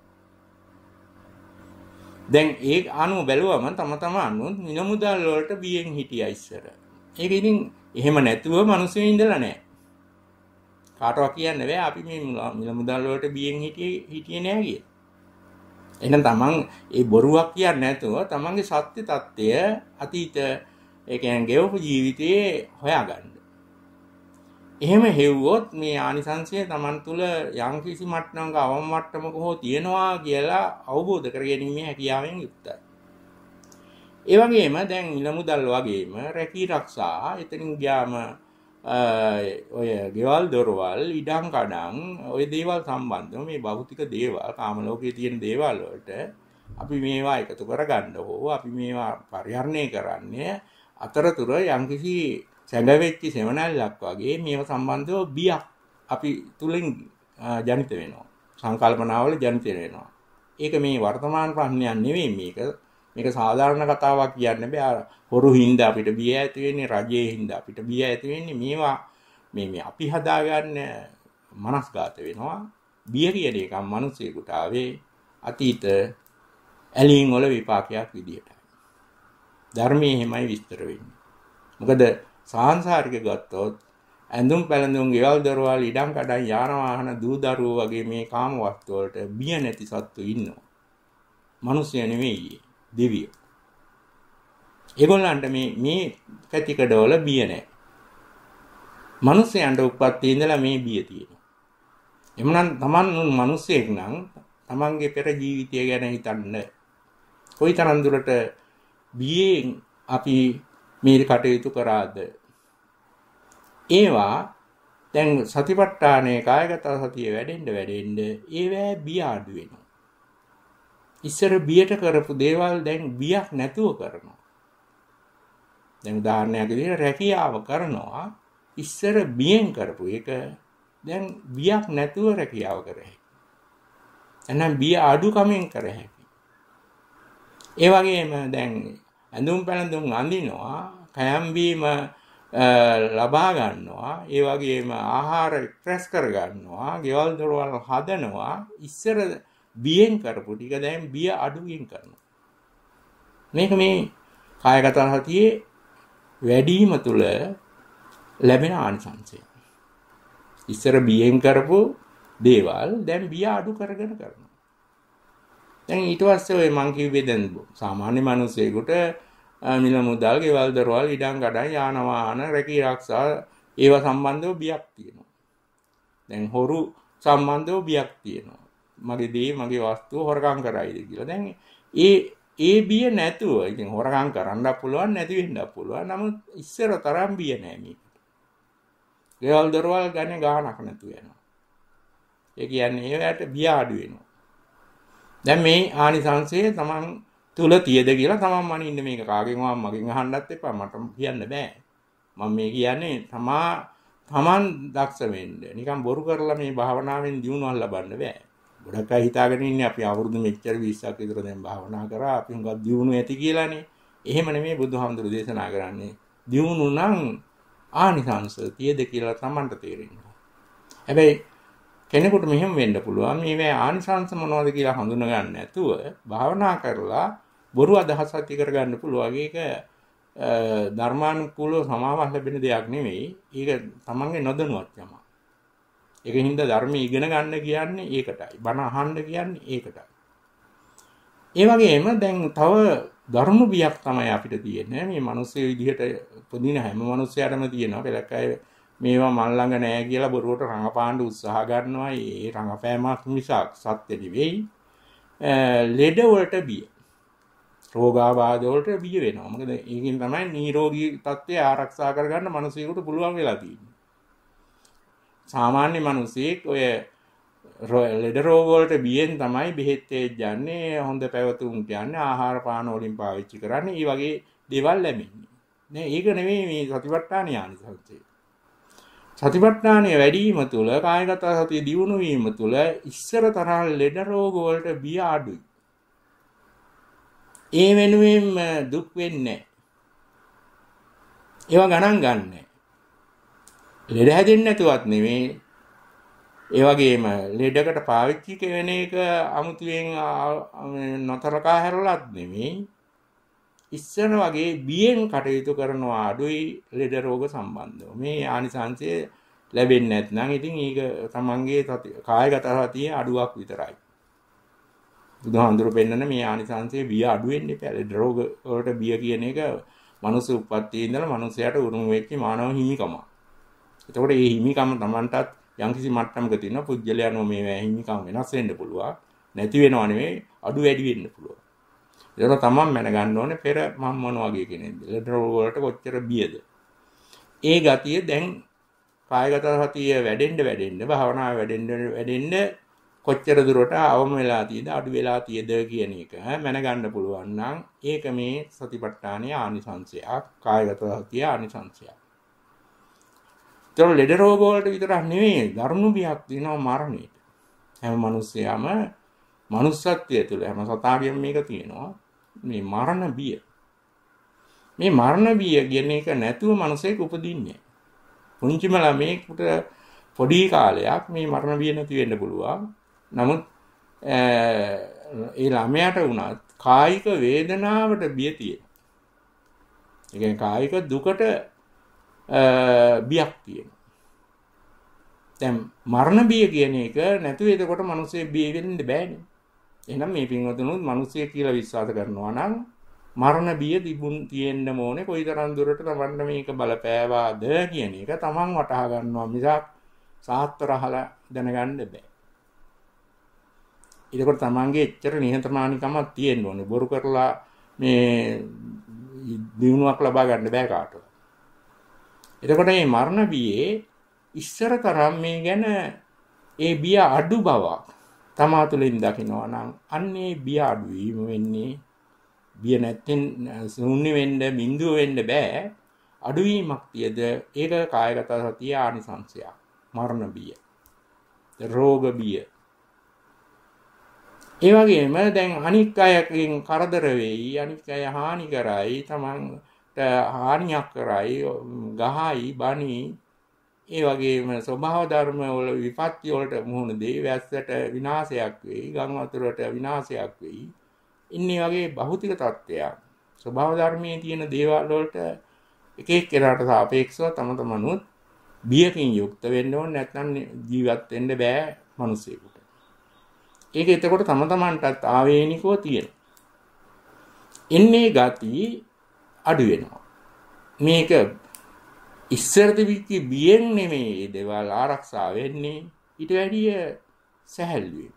දැන් ඒක අනුව බැලුවම තම අනුත් මිල මුදල් වලට බියෙන් හිටියා ඉස්සර. ඒක ඉතින් එහෙම නැතුව මිනිස්සු ඉඳලා නැහැ. කාටවත් කියන්න බෑ අපි මේ මිල මුදල් වලට බියෙන් හිටියේ නෑ කියලා. එහෙනම් තමන් ඒ බොරුවක් කියන්නේ නැතුව තමන්ගේ සත්‍ය తত্ত্বය අතීත ඒ කියන්නේ ගෙවපු ජීවිතයේ හොයාගන්න. එහෙම හෙව්වොත් මේ ආනිසංශය තමන් තුළ යම්කිසි මට්ටමක අවම මට්ටමක හෝ තියෙනවා කියලා අවබෝධ කරගැනීමේ හැකියාවෙන් යුක්තයි. ඒ වගේම දැන් මිල මුදල් වගේම රැකී ආරක්ෂා එතනින් ගියාම ඔය ගෙවල් දොරවල් ඉඩම් කඩම් ඔය දේවල් සම්බන්ධව මේ භෞතික දේවල් කාම ලෝකයේ තියෙන දේවල් වලට අපි මේවා එකතු කරගන්න ඕ අපි මේවා පරිහරණය කරන්නේ අතරතුර යම්කිසි සැඟවෙච්ච සෙවණැල්ලක් වගේ මේව සම්බන්ධව බියක් අපි තුලින් ජනිත වෙනවා සංකල්පනාවල ජනිත වෙනවා. ඒක මේ වර්තමාන ප්‍රශ්නයක් නෙවෙයි මේක සාධාරණ කතාවක් කියන්න බෑ. හොරු හින්දා අපිට බිය ඇති වෙන්නේ, රජයේ හින්දා අපිට බිය ඇති වෙන්නේ මේවා මේ අපි හදාගන්න මනස්ගත වෙනවා. බිය කියන එක මිනිසෙකුට ආවේ අතීත ඇලීම් වල විපාකයක් විදියටයි. ධර්මයේ එහෙමයි විස්තර වෙන්නේ. මොකද සාංශාරික ගත්තොත් ඇඳුම් පැළඳුම් ගෙවල් දොරවල් ඉඩම් කඩම් යාන වාහන දූ දරුවෝ වගේ මේ කාම වස්තු වලට බිය නැති සත්තු ඉන්නවා. මිනිස්සු නෙවෙයි දෙවියෝ. ඒගොල්ලන්ට මේ පැතිකඩවල බිය නැහැ. මිනිස්යන්ට උප්පත්ති ඉඳලා මේ බිය තියෙනවා. එමනම් Taman මිනිසෙක් නම් Tamanගේ පෙර ජීවිතය ගැන හිතන්න. කොයිතරම් දුරට බියෙන් අපි මේ කටයුතු කරාද? ඒවා දැන් සතිපට්ඨානයේ කායගත සතිය වැඩෙන්න ඒවැ බිය අඩු වෙනවා. ඉස්සර බියට කරපු දේවල් දැන් බියක් නැතුව කරනවා. දැන් උදාහරණයක් විදිහට රැකියාව කරනවා ඉස්සර බියෙන් කරපු එක දැන් බියක් නැතුව රැකියාව කරේ. එහෙනම් බිය අඩුකමෙන් කර හැකියි. ඒ වගේම දැන් ඇඳුම් පැළඳුම් අඳිනවා, කයම් බීම ලබා ගන්නවා, ඒ වගේම ආහාර එක්ස්ප්‍රෙස් කර ගන්නවා, ගෙවල් දොරවල් හදනවා. ඉස්සර බියෙන් කරපු ටික දැන් බිය අඩුවෙන් කරනවා. මේක මේ කායගත සතියේ වැඩිම තුල ලැබෙන ආනිසංසය. ඉස්සර බියෙන් කරපු දේවල් දැන් බිය අඩු කරගෙන කරනවා. දැන් ඊට පස්සේ ඔය මං කිව්වේ දැන් සාමාන්‍ය මිනිස්සෙකුට මිල මුදල්, ගෙවල් දොරවල්, ඉඩම් කඩම්, යාන වාහන, රැකී ආරක්ෂා ඒවා සම්බන්ධව බියක් තියෙනවා. දැන් හොරු සම්බන්ධව බියක් තියෙනවා. මගේ දේ මගේ වස්තුව හොරකම් කරයිද කියලා. දැන් ඒ බිය නැතුව ඉතින් හොරකම් කරන්න පුළුවන් නැති වෙන්න පුළුවන්. නමුත් ඉස්සර තරම් බිය නැහැ මේකට. ගෙවල් දොරවල් ගන්නේ ගානක් නැතුව යනවා. ඒ කියන්නේ ඒවට බිය අඩු වෙනවා. දැන් මේ ආනිසංසය තමන් තුල තියද කියලා තමන් මනින්න මේක කාගෙන්වත් මගෙන් අහන්නත් එපා. මට කියන්න බෑ. මම මේ කියන්නේ තමන් දක්ෂ වෙන්න. නිකන් බොරු කරලා මේ භාවනාවෙන් දියුණුවක් ලබන්න බෑ. ගොඩක් අය හිතාගෙන ඉන්නේ අපි අවුරුදු මෙච්චර 20ක් විතර දැන් භාවනා කරා අපි හුඟක් දියුණු ඇති කියලානේ. එහෙම නෙමෙයි බුදුහාමුදුරු දේශනා කරන්නේ. දියුණු නම් ආනිසංස තියද කියලා තමන්ට තේරෙනවා. හැබැයි කෙනෙකුට මෙහෙම වෙන්න පුළුවන් මේ ආනිසංස මොනවද කියලා හඳුනා ගන්න නැතුව භාවනා කරලා බොරු අදහස් ඇති කරගන්න පුළුවන්. ඒක ධර්මානුකූලව සමාවක් ලැබෙන දෙයක් නෙමෙයි. ඒක තමන්ගේ නොදැනුවත්කම. ඒකින්ද ධර්මයේ ඉගෙන ගන්න කියන්නේ ඒකටයි. බණ අහන්න කියන්නේ ඒකටයි. ඒ වගේම දැන් තව ධර්ම බියක් තමයි අපිට තියෙන්නේ. මේ මිනිස්සු විදිහට උපදින හැම මිනිස්සයාටම තියෙනවා. පෙරක් අය මේවා මල් ළඟ නැහැ කියලා බොරුවට රඟපාන්න උත්සාහ ගන්නවා. ඒ රඟපෑමක් මිසක් සත්‍ය නෙවෙයි. ලෙඩ වලට බිය. රෝගාබාධ වලට බිය වෙනවා. මොකද ඒකෙන් තමයි නිරෝගී තත්ත්වය ආරක්ෂා කරගන්න මිනිසෙකුට පුළුවන් වෙලා තියෙන්නේ. සාමාන්‍ය මිනිසෙක් ඔය ලෙඩ රෝග වලට බියෙන් තමයි බෙහෙත් යන්නේ, හොඳ පැවතුම් යන්නේ, ආහාර පාන වලින් පාවිච්චි කරන්නේ. මේ වගේ දේවල් ලැබෙන්නේ. නේ ඒක නෙමෙයි මේ සතිපට්ඨාන ආනිසංසය. සතිපට්ඨානය වැඩි වීම තුළ කායගත සතිය දියුණු වීම තුළ ඉස්සර තරම් ලෙඩ රෝග වලට බිය අඩුයි. ඒ වෙනුවෙන් දුක් වෙන්නේ ඒවා ගණන් ගන්නෑ. ලෙඩ හැදෙන්නේ නැතුවත් නෙමෙයි. ඒ වගේම ලෙඩකට පාවිච්චි කරන එක අමුතුවෙන් නොතරකා හැරලත් නෙමෙයි. ඉස්සර වගේ බියෙන් කටයුතු කරනවා අඩුයි ලෙඩ රෝග සම්බන්ධව. මේ ආනිසංසය ලැබෙන්නේ නැත්නම් ඉතින් ඒක තමන්ගේ කායගත සතිය අඩුවක් විතරයි. බුදුහාඳුරු පෙන්නන මේ ආනිසංසයේ බිය අඩු වෙන්නේ නැහැ. ලෙඩ රෝග වලට බිය කියන එක මනුස්ස උප්පත්තියේ ඉඳලා මනුස්සයාට උරුම වෙච්ච මානව හිමිකමක්. එතකොට මේ හිමිකම තමන්ටත් යම්කිසි මට්ටමක තියෙන පුජ්‍යලයන්ෝ මේ හිමිකම් වෙනස් වෙන්න පුළුවන්. නැති වෙනව නෙවෙයි අඩු වැඩි වෙන්න පුළුවන්. ඒක තමයි මැනගන්න ඕනේ පෙර මම මොන වගේ කෙනෙක්ද. ලෙඩ රෝග වලට කොච්චර බියද. ඒ ගතිය දැන් කායගත සතිය වැඩෙන්න භාවනාව වැඩෙන්න කොච්චර දුරට අවම වෙලා තියෙද අඩු වෙලා තියෙද කියන එක මැනගන්න පුළුවන් නම් ඒක මේ සතිපට්ඨානයේ ආනිසංශයක්. කායගත සතිය ආනිසංශයක්. ඒතර ලෙඩ රෝග වලට විතරක් නෙවෙයි දරුණු බියක් තියෙනවා මරණයට. හැම මිනිස්සෙම මනුස්සත්වය තුළ හැම සතාගෙම මේක තියෙනවා. මේ මරණ බිය. මේ මරණ බිය කියන එක නැතුව මිනිසෙක් උපදින්නේ. පුංචිම ළමයෙකුට පොඩි කාලයක් මේ මරණ බිය නැති වෙන්න පුළුවන්. නමුත් ඒ ළමයාට වුණත් කායික වේදනාවට බිය තියෙනවා. ඒ කියන්නේ කායික දුකට බියක් තියෙනවා. දැන් මරණ බිය කියන එක නැතුව එතකොට මිනිස්සේ බිය වෙන්න බෑනේ. එහෙනම් මේ පින්වතුනුත් මිනිස්සිය කියලා විශ්වාස කරනවා නම් මරණ බිය තියෙන්න ඕනේ. කොයිතරම් දුරට තමන්න මේක බලපෑවාද කියන එක තමන් වටහා ගන්නවා මිසක් සාත්‍තර අහලා දැනගන්න බෑ. ඒකෝට තමන්ගේ එච්චර නිහතමානීකමක් තියෙන්න ඕනේ. බොරු කරලා මේ දිනුවක් ලබා ගන්න බෑ කාටවත්. එතකොට මේ මරණ බියේ ඉස්සර තරම් මේ ගැන ඒ බිය අඩු බවක් තමා තුළින් දකිනවා නම් අන්නේ බිය අඩු වීම වෙන්නේ බිය නැත්නම් ශූන්‍ය වෙන්න බිඳුව වෙන්න බෑ. අඩුවීමක් තියද ඒක කායගත සතිය ආනිසංශයක්. මරණ බිය, රෝග බිය. ඒ වගේම දැන් අනික් අයකින් කරදර වෙයි, අනික් අය හානි කරයි, තමන්ට හානියක් කරයි, ගහයි, බනි. ඒ වගේම ස්වභාව ධර්ම වල විපත්ති වලට මුහුණ දෙයි, වැස්සට විනාශයක් වෙයි, ගම් වතුරට විනාශයක් වෙයි. ඉන්නේ වගේ භෞතික තත්ත්වයක්. ස්වභාව ධර්මයේ තියෙන දේවල් වලට එක එක්කෙනාට සාපේක්ෂව තම තමනුත් බියකින් යුක්ත වෙන්න ඕනේ. නැත්නම් ජීවත් වෙන්න බෑ මිනිසෙකුට. ඒක එතකොට තම තමන්ටත් ආවේනිකව තියෙනවා. ඉන්නේ ගති අඩු වෙනවා. මේක ඉස්සර තිබිච්ච බියෙන් නෙමෙයි දේවල් ආරක්ෂා වෙන්නේ. ඊට වැඩිය සැහැල්ලුවෙන්.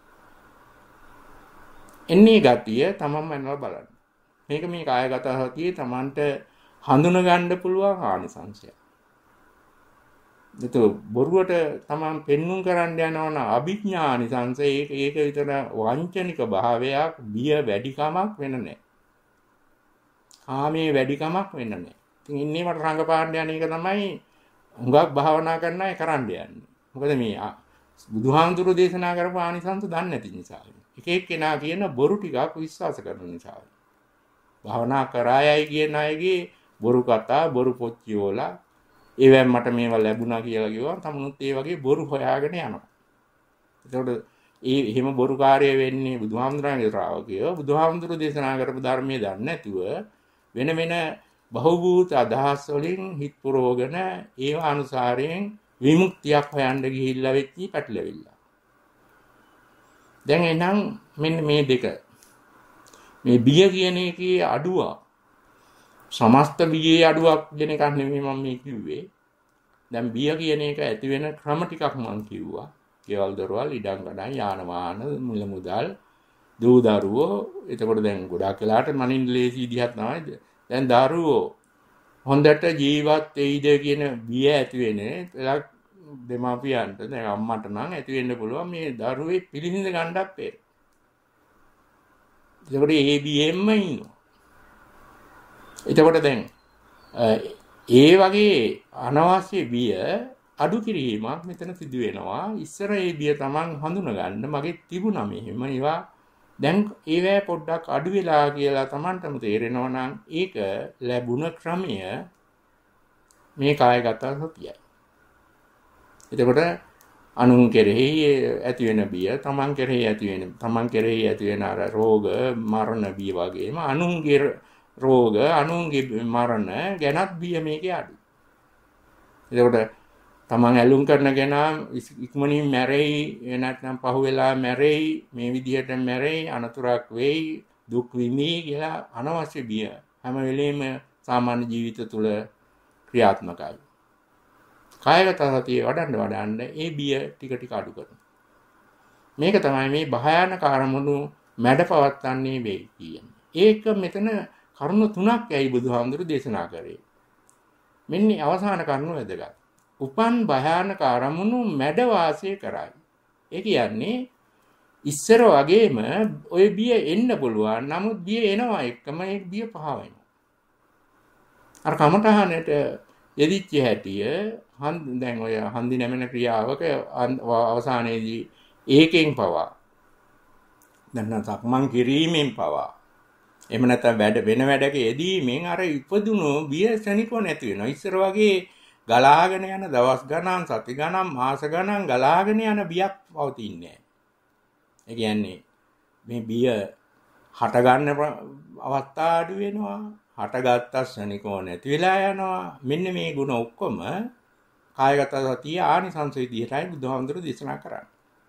එන්නේ ගතිය තමන්ම යනවා බලන්න. මේක මේ කායගත සතියේ තමන්ට හඳුන ගන්න පුළුවන් ආනිසංශයක්. ඒතෝ බොරුවට තමන් පෙන්눔 කරන්න යනවන අභිඥානිසංශය ඒක විතර වංචනික භාවයක්, බිය වැඩිකමක් වෙන නැහැ. කාමයේ වැඩිකමක් වෙන නැහැ. ඉතින් ඉන්නේ මට රංගපාන්න යන එක තමයි හුඟක් භාවනා කරන අය කරන්න යන්නේ. මොකද මේ බුදුහාමුදුරු දේශනා කරපු ආනිසංශ දන්නේ නැති නිසා. එක එක්කෙනා කියන බොරු ටිකක් විශ්වාස කරන නිසා. භාවනා කරායයි කියන අයගේ බොරු කතා, බොරු පොච්චියෝලා ඒවෙන් මට මේවා ලැබුණා කියලා කිව්වා. තමනුත් ඒ වගේ බොරු හොයාගෙන යනවා. ඒකට එහෙම බොරුකාරය වෙන්නේ බුදුහාමුදුරන්ගේ ශ්‍රාවකයෝ. බුදුහාමුදුරු දේශනා කරපු ධර්මයේ දන්නේ නැතුව වෙන වෙන බහුබූත අදහස් වලින් හිත පුරවගෙන ඒව අනුසාරයෙන් විමුක්තියක් හොයන්න ගිහිල්ලා වෙච්චි පැටලෙවිලා. දැන් එනම් මෙන්න මේ දෙක. මේ බිය කියන එකේ අඩුවක්. සමස්ත බියේ අඩුවක් කියන එකක් නෙමෙයි මම මේ කිව්වේ. දැන් බිය කියන එක ඇති වෙන ක්‍රම ටිකක් මම කිව්වා. ගෙවල් දොරවල්, ඉඩම් ගඩම්, යාන වාහන, මුල මුදල්, දූ දරුවෝ. එතකොට දැන් ගොඩාක් වෙලාට මනින් ලේසි විදිහක් තමයි. දැන් දරුවෝ හොඳට ජීවත් වෙයිද කියන බිය ඇති වෙන්නේ එලක් දෙමාපියන්ට. දැන් අම්මට නම් ඇති වෙන්න පුළුවන් මේ දරුවේ පිළිසිඳ ගන්නත් බැහැ. ඒකට ඒ බියෙන්ම ඉන්නවා. එතකොට දැන් ඒ වගේ අනවශ්‍ය බිය අඩු කිරීමක් මෙතන සිදු වෙනවා. ඉස්සර ඒ බිය Taman හඳුනා ගන්න මගේ තිබුණා මෙහෙම ඒවා දැන් ඒවැ පොඩ්ඩක් අඩු වෙලා කියලා Tamanටම තේරෙනවා නම් ඒක ලැබුණ ක්‍රමය මේ කායගත සතියයි. එතකොට අනුන් කෙරෙහි ඇති වෙන බිය Taman කෙරෙහි ඇති වෙන අර රෝග මරණ බිය වගේම අනුන්ගේ රෝග අනුන්ගේ මරණ ගැනත් බිය මේකේ අඩු. එතකොට Taman ඇලුම් කරන කෙනා ඉක්මනින් මැරෙයි නැත්නම් පහුවෙලා මැරෙයි මේ විදිහට මැරෙයි අනතුරක් වෙයි දුක් විඳී කියලා අනවශ්‍ය බිය හැම වෙලෙම සාමාන්‍ය ජීවිත තුළ ක්‍රියාත්මකයි. කායගත සතිය වඩන්න ඒ බිය ටික ටික අඩු කරනවා. මේක තමයි මේ භයානක අරමුණු මැඩපවත්තන්නේ වෙයි කියන්නේ. ඒක මෙතන කරුණු තුනක් ඇයි බුදුහාමුදුරු දේශනා කරේ. මෙන්න අවසාන කරුණ වැදගත්. උපන් භයානක අරමුණු මැඩ වාසය කරයි. ඒ කියන්නේ ඉස්සර වගේම ওই බිය එන්න පුළුවන්. නමුත් බිය එනවා එක්කම ඒ බිය පහ වෙනවා. අර කමඨහනට යෙදිච්ච හැටිය දැන් ඔය හන්දි නැමෙන ක්‍රියාවක අවසානයේදී ඒකෙන් පවා දැන් සක්මන් කිරීමෙන් පවා එහෙම නැත්නම් වෙන වැඩක යෙදීමෙන් අර ඉපදුණු බිය සනිකව නැති වෙනවා. ඉස්සර වගේ ගලාගෙන යන දවස් ගණන් සති ගණන් මාස ගණන් ගලාගෙන යන බියක් පවතින්නේ නැහැ. ඒ කියන්නේ මේ බිය හට ගන්න අවස්ථා අඩු වෙනවා. හටගත්ත ශනිකව නැති වෙලා යනවා. මෙන්න මේ ಗುಣ ඔක්කොම කායගත සතිය ආනිසංස විදිහටයි බුදුහාමුදුරු දේශනා කරන්නේ.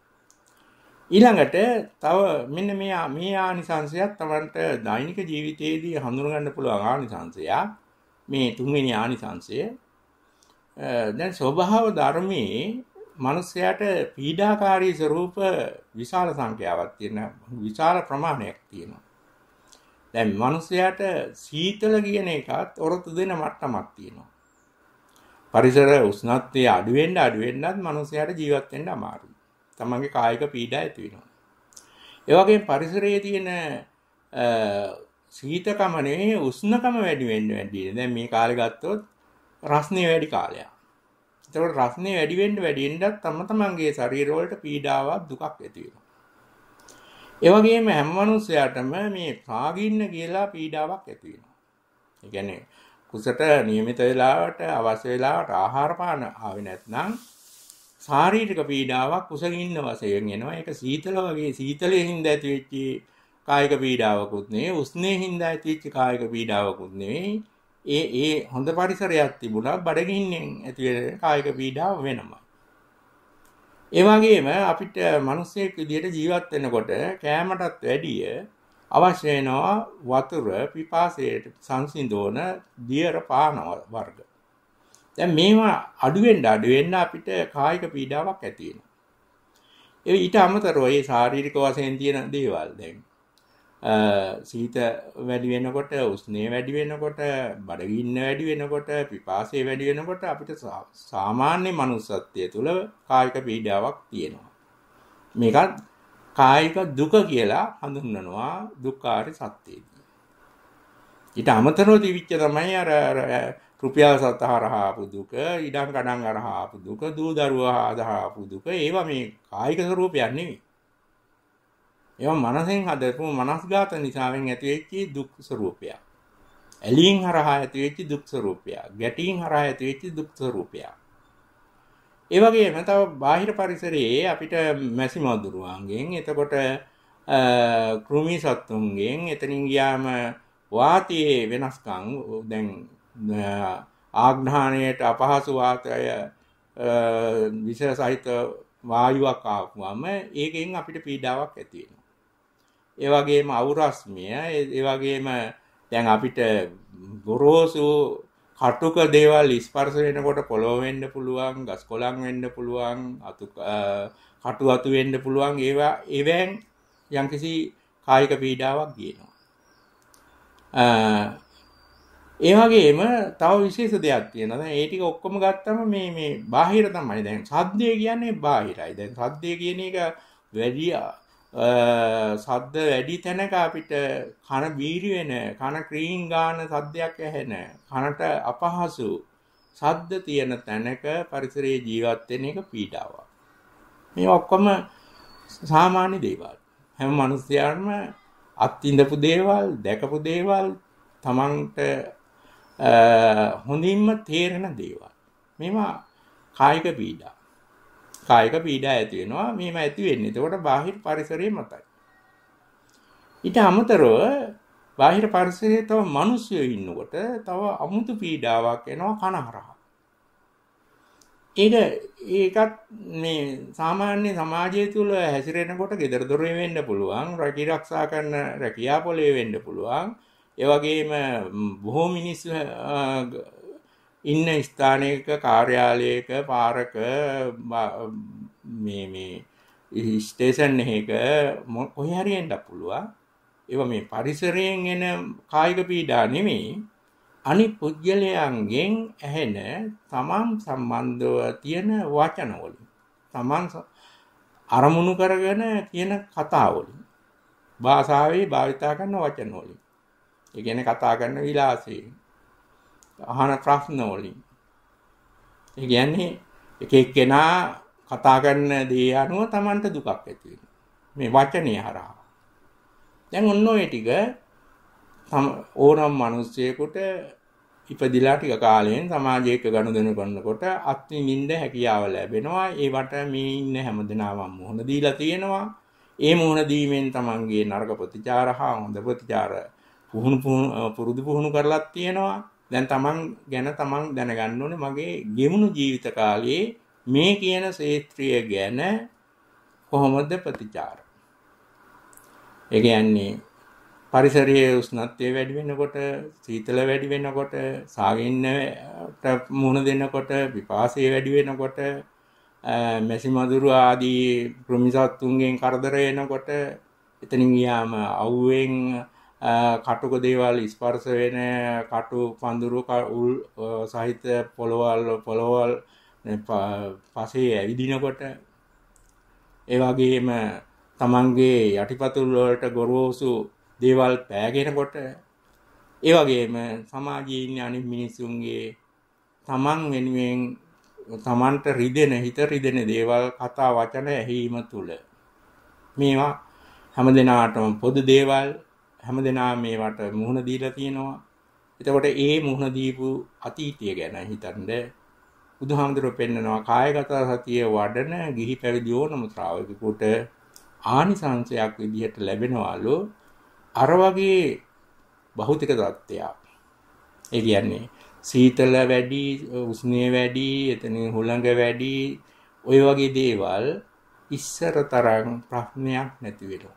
ඊළඟට තව මෙන්න මේ ආනිසංසයක් තමන්ට දෛනික ජීවිතයේදී හඳුනා ගන්න පුළුවන් ආනිසංසයක්. මේ තුන්වෙනි ආනිසංසය දැන් ස්වභාව ධර්මයේ මිනිස්යාට පීඩාකාරී ස්වરૂප විශාල සංඛ්‍යාවක් තියෙන විශාල ප්‍රමාණයක් තියෙනවා. දැන් මිනිස්යාට සීතල කියන එකත් ඔරොත්තු දෙන මට්ටමක් තියෙනවා. පරිසර උෂ්ණත්වය අඩු වෙන්නත් මිනිස්යාට ජීවත් වෙන්න අමාරුයි. තමන්ගේ කායික පීඩා ඇති වෙනවා. ඒ වගේම පරිසරයේ තියෙන සීතකම නෙවෙයි උෂ්ණකම වැඩි වෙන්න. දැන් මේ කාලේ ගත්තොත් රස්නේ වැඩි කාලයක්. ඒතකොට රස්නේ වැඩි වෙන්නත් තමන්ගේ ශරීර වලට පීඩාවක් දුකක් ඇති වෙනවා. ඒ වගේම හැම මිනිස්සයාටම මේ ප්‍රාගින්න කියලා පීඩාවක් ඇති වෙනවා. ඒ කියන්නේ කුසට નિયમિત වේලාවට අවශ්‍ය වේලාවට ආහාර පාන ආවේ නැත්නම් ශාරීරික පීඩාවක් කුසගින්න වශයෙන් එනවා. ඒක සීතල වගේ සීතලයෙන් හින්දා ඇති වෙච්ච කායික පීඩාවකුත් නෙවෙයි, උෂ්ණයෙන් හින්දා ඇති වෙච්ච කායික පීඩාවකුත් නෙවෙයි. ඒ හොඳ පරිසරයක් තිබුණා බඩගින්නෙන් ඇති වෙන කායික පීඩාව වෙනමයි. ඒ වගේම අපිට මිනිස්සෙක් විදියට ජීවත් වෙනකොට කෑමටත් වැඩිය අවශ්‍ය වෙනවා වතුර, පිපාසයට සංසිඳවන දියර පාන වර්ග. දැන් මේවා අඩු වෙන්න අපිට කායික පීඩාවක් ඇති වෙනවා. ඒ ඊට අමතරව ඒ ශාරීරික වශයෙන් තියෙන දේවල් දැන් සීත වැඩි වෙනකොට, උෂ්ණය වැඩි වෙනකොට, බඩගින්න වැඩි වෙනකොට, පිපාසය වැඩි වෙනකොට අපිට සාමාන්‍ය මනුස්සත්වයේ තුල කායික පීඩාවක් තියෙනවා. මේකත් කායික දුක කියලා හඳුන්වනවා දුක්ඛාරි සත්‍යයේදී. ඊට අමතරව තිබිච්ච තමයි අර රුපියල් සත හරහා ආපු දුක, ඉඩම් කඩම් හරහා ආපු දුක, දූ දරුවා හරහා ආපු දුක. ඒවා මේ කායික ස්වરૂපයක් නෙවෙයි. ඒවා මනසෙන් හදපු මනස්ගත නිසාවෙන් ඇතිවෙච්ච දුක් ස්වરૂපයක්. ඇලීම් හරහා ඇතිවෙච්ච දුක් ස්වરૂපයක්. ගැටීම් හරහා ඇතිවෙච්ච දුක් ස්වરૂපයක්. ඒ වගේම තව බාහිර පරිසරයේ අපිට මැසි මදුරුවන්ගෙන්, එතකොට කෘමි සත්තුන්ගෙන්, එතනින් ගියාම වාතයේ වෙනස්කම් දැන් ආග්‍රහණයට අපහසු වාතය විශේෂ සහිත වායුවක් ආවම ඒකෙන් අපිට පීඩාවක් ඇති වෙනවා. ඒ වගේම අවුරස්මිය, ඒ වගේම දැන් අපිට ගොරෝසු කටුක දේවල් ස්පර්ශ වෙනකොට පොළොව වෙන්න පුළුවන්, ගස් කොළන් වෙන්න පුළුවන්, කටු අතු වෙන්න පුළුවන්. ඒවෙන් යම්කිසි කායික පීඩාවක් ගේනවා. ඒ වගේම තව විශේෂ දෙයක් තියෙනවා. දැන් ඒ ටික ඔක්කොම ගත්තම මේ බාහිර තමයි. දැන් සද්දය කියන්නේ බාහිරයි. දැන් සද්දය කියන එක වැඩි සද්ද වැඩි තැනක අපිට කන බීරි වෙන, කන ක්‍රීන් ගාන සද්දයක් ඇහෙන, කනට අපහසු සද්ද තියෙන තැනක පරිසරයේ ජීවත් වෙන එක පීඩාවක්. මේ ඔක්කොම සාමාන්‍ය දේවල්. හැම මිනිස්යාම අත්විඳපු දේවල්, දැකපු දේවල්, තමන්ට හොඳින්ම තේරෙන දේවල්. මේවා කායික පීඩා. කායික පීඩා ඇති වෙනවා. මේව ඇති වෙන්නේ එතකොට බාහිර පරිසරයේ මතයි. ඊට අමතරව බාහිර පරිසරයේ තව මිනිස්සු ඉන්නකොට තව අමුතු පීඩාවක් එනවා කනහරහා. ඒකත් මේ සාමාන්‍ය සමාජය තුළ හැසිරෙනකොට gedara dore වෙන්න පුළුවන්, රැකී ආරක්ෂා කරන රැකියා පොලේ වෙන්න පුළුවන්. ඒ වගේම බොහෝ මිනිස්සු ඉන්න ස්ථානයක, කාර්යාලයක, පාරක, මේ ස්ටේෂන් එකක කොහේ හරි එන්න පුළුවන්. ඒවා මේ පරිසරයෙන් එන කායික පීඩා නෙමෙයි, අනිත් පුද්ගලයන්ගෙන් ඇහෙන තමන් සම්බන්ධව තියෙන වචන වලින්, තමන් අරමුණු කරගෙන කියන කතා වලින්, භාෂාවේ භාවිතා කරන වචන වලින්, ඒ කියන්නේ කතා කරන විලාසයෙන්, අහන ප්‍රශ්න වලින්. ඒ කියන්නේ එක එක්කෙනා කතා කරන දේ අනුව තමන්ට දුකක් ඇති වෙනවා. මේ වචනේ හරහා. දැන් ඔන්න ඔය ටික ඕනම මිනිස්සෙකුට ඉපදිලා ටික කාලයෙන් සමාජයක ගනුදෙනු කරනකොට අත්විඳින්න හැකියාව ලැබෙනවා. ඒවට මේ ඉන්න හැමදෙනාම මුහුණ දීලා තියෙනවා. ඒ මුහුණ දීමෙන් තමන්ගේ නරක ප්‍රතිචාර හා හොඳ ප්‍රතිචාර පුරුදු කරලා තියෙනවා. දැන් තමන් ගැන තමන් දැනගන්න ඕනේ මගේ ගෙමුණු ජීවිත කාලයේ මේ කියන ක්ෂේත්‍රය ගැන කොහොමද ප්‍රතිචාර. ඒ කියන්නේ පරිසරයේ උෂ්ණත්වය වැඩි වෙනකොට, සීතල වැඩි වෙනකොට, සාගින්නට මුහුණ දෙනකොට, විපාසය වැඩි වෙනකොට, මැසි මදුරු ආදී කෘමිසත්තුන්ගෙන් කරදර එනකොට, එතනින් ගියාම අවුවෙන් කටුක දේවල් ස්පර්ශ වෙන, කටු පඳුරු උල් සහිත පොළවල් පසේ ඇවිදිනකොට, ඒ වගේම තමන්ගේ යටිපතුල් වලට ගොරෝසු දේවල් පෑගෙනකොට, ඒ වගේම සමාජයේ ඉන්න අනිත් මිනිසුන්ගේ තමන් වෙනුවෙන් තමන්ට හිත රිදෙන දේවල්, කතා වචන ඇහිීම තුල මේවා හැමදෙනාටම පොදු දේවල්. හැමදෙනාම මේවට මුහුණ දීලා තියෙනවා. එතකොට ඒ මුහුණ දීපු අතීතය ගැන හිතනද බුදුහාමුදුරුවෝ පෙන්නනවා කායගත සතිය වඩන ගිහි පැවිදි ඕනම ශ්‍රාවකෙකුට ආනිසංසයක් විදිහට ලැබෙනවලු අර වගේ භෞතික தත්ත්වයක්. ඒ කියන්නේ සීතල වැඩි, උෂ්ණය වැඩි, එතනින් හුළඟ වැඩි, ওই වගේ දේවල් ඉස්සර තරම් ප්‍රශ්නයක් නැති වෙනවා.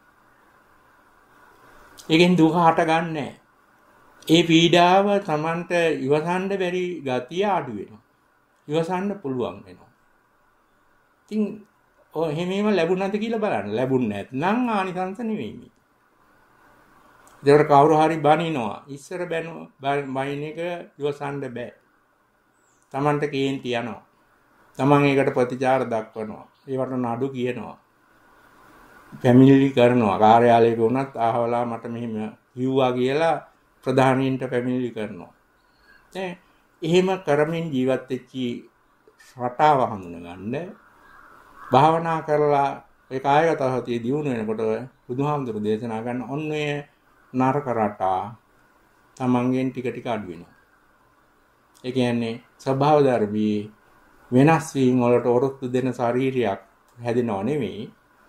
ඒකෙන් දුක හටගන්නේ. ඒ පීඩාව Tamanට ඉවසන්න බැරි ගතිය අඩු වෙනවා. ඉවසන්න පුළුවන් වෙනවා. ඉතින් එහෙමම ලැබුණාද කියලා බලන්න. ලැබුණ නැත්නම් ආනිසංස නෙවෙයි. ඒකට කවුරු හරි බනිනවා. ඉස්සර බනින එක ඉවසන්න බෑ. Tamanට කේන්ති යනවා. Taman ඒකට ප්‍රතිචාර දක්වනවා. ඒවට නඩු කියනවා. පැමිණිලි කරනවා. කාර්යාලයක වුණත් ආහවලා මට මෙහෙම කිව්වා කියලා ප්‍රධානීන්ට පැමිණිලි කරනවා. දැන් එහෙම කරමින් ජීවත් වෙච්ච රටාව හඳුනගන්න භාවනා කරලා ඒ කායගත සතිය දියුණු වෙනකොට බුදුහාමුදුරු දේශනා කරන ඔන්නේ නරක රටා තමන්ගෙන් ටික ටික අඩු වෙනවා. ඒ කියන්නේ ස්වභාව ධර්මී වෙනස් වීම වලට ඔරොත්තු දෙන ශරීරයක් හැදෙනව නෙමෙයි.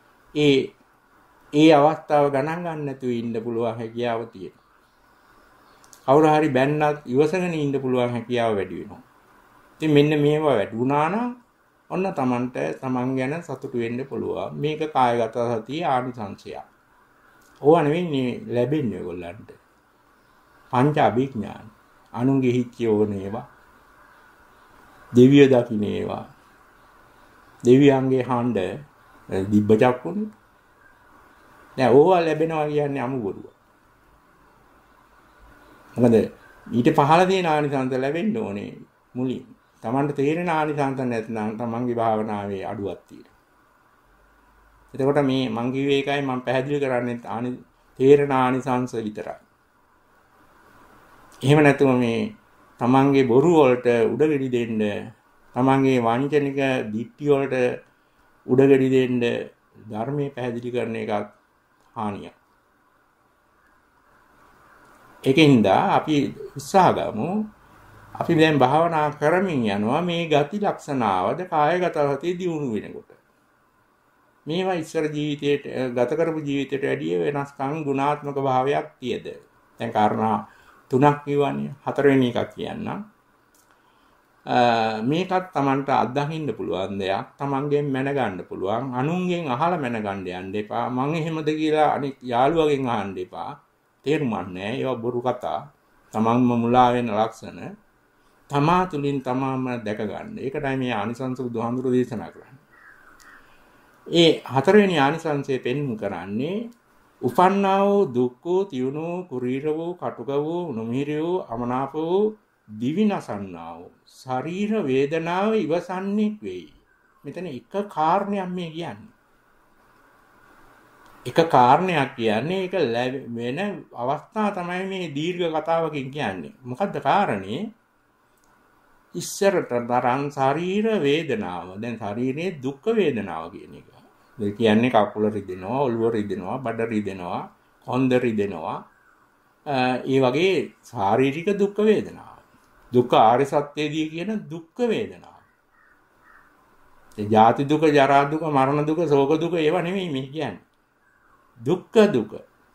ඒ අවස්ථාව ගණන් ගන්න නැතුව ඉන්න පුළුවන් හැකියාව තියෙනවා. කවුරු හරි බැන්නත් ඉවසගෙන ඉන්න පුළුවන් හැකියාව වැඩි වෙනවා. ඉතින් මෙන්න මේවා වැඩි වුණා නම් ඔන්න Tamanට Taman ගැන සතුටු වෙන්න පුළුවන්. මේක කායගත සතිය ආනිසංශය. ඕවා නෙවෙයි ලැබෙන්නේ ඔයගොල්ලන්ට. පංච අභිඥාන. අනුන්ගේ හිච්ච ඕනේවා. දෙවිය දකින්නේවා. දෙවියන්ගේ හඬ දිබ්බ චක්කුනේ. දැන් ඕවා ලැබෙනවා කියන්නේ අමුබොරුව. මොකද ඊට පහළ තියෙන ආනිසංස ලැබෙන්න ඕනේ මුලින්. Tamanට තේරෙන ආනිසංස නැත්නම් Tamanගේ භාවනාවේ අඩුවක් තියෙනවා. එතකොට මේ මං කිව්වේ එකයි මම පැහැදිලි කරන්නේ තේරෙන ආනිසංස විතරයි. එහෙම නැතුව මේ Tamanගේ බොරු වලට උඩගෙඩි දෙන්න, Tamanගේ වංචනික දිට්ඨිය වලට උඩගෙඩි දෙන්න ධර්මයේ පැහැදිලි කරන එකක් හානියක්. ඒකින්ද අපි උත්සාහ ගමු. අපි දැන් භාවනා කරමින් යනවා මේ ගති ලක්ෂණාවද කායගත සතිය දියුණු වෙනකොට. මේවා ඉස්සර ජීවිතයට ගත කරපු ජීවිතයට වැඩිය වෙනස්කම් ගුණාත්මක භාවයක් තියද. දැන් කාරණා තුනක් කියවන්නේ. හතරවෙනි එකක් කියන්නම්. මේකත් Tamanට අත්දකින්න පුළුවන් දෙයක්. Tamanගෙන් මැනගන්න පුළුවන්. අනුන්ගෙන් අහලා මැනගන්න යන්න එපා. මං එහෙමද කියලා අනිත් යාළුවගෙන් අහන්න එපා. තේරුමක් නැහැ. ඒවා බොරු කතා. Tamanම මුලා වෙන ලක්ෂණ. තමා තුලින් තමාම දැක ගන්න. ඒකටයි මේ ආනිසංස බුදුහාමුදුරු දේශනා කරන්නේ. ඒ හතරවෙනි ආනිසංසය පෙන්වු කරන්නේ උපන්නා වූ දුක් වූ තියුණු වූ කුරීර වූ කටුක වූ නොමිහිර වූ අමනාප වූ දිවිනසන්නා වූ ශරීර වේදනාව ඉවසන්නේ වෙයි. මෙතන එක කාරණයක් මේ කියන්නේ. එක කාරණයක් කියන්නේ ඒක වෙන අවස්ථා තමයි මේ දීර්ඝ කතාවකින් කියන්නේ. මොකද්ද කාරණේ? ඉස්සරට තරම් ශරීර වේදනාව. දැන් ශරීරයේ දුක් වේදනාව කියන එක. ඒ කියන්නේ කකුල රිදෙනවා, ඔළුව රිදෙනවා, බඩ රිදෙනවා, කොන්ද රිදෙනවා. ඒ වගේ ශාරීරික දුක් වේදනාව. දුක්ඛ ආර්ය සත්‍යයේදී කියන දුක් වේදනාව. ඒ ජාති දුක, ජරා දුක, මරණ දුක, ශෝක දුක ඒවා නෙමෙයි මේ කියන්නේ. දුක්ඛ දුක.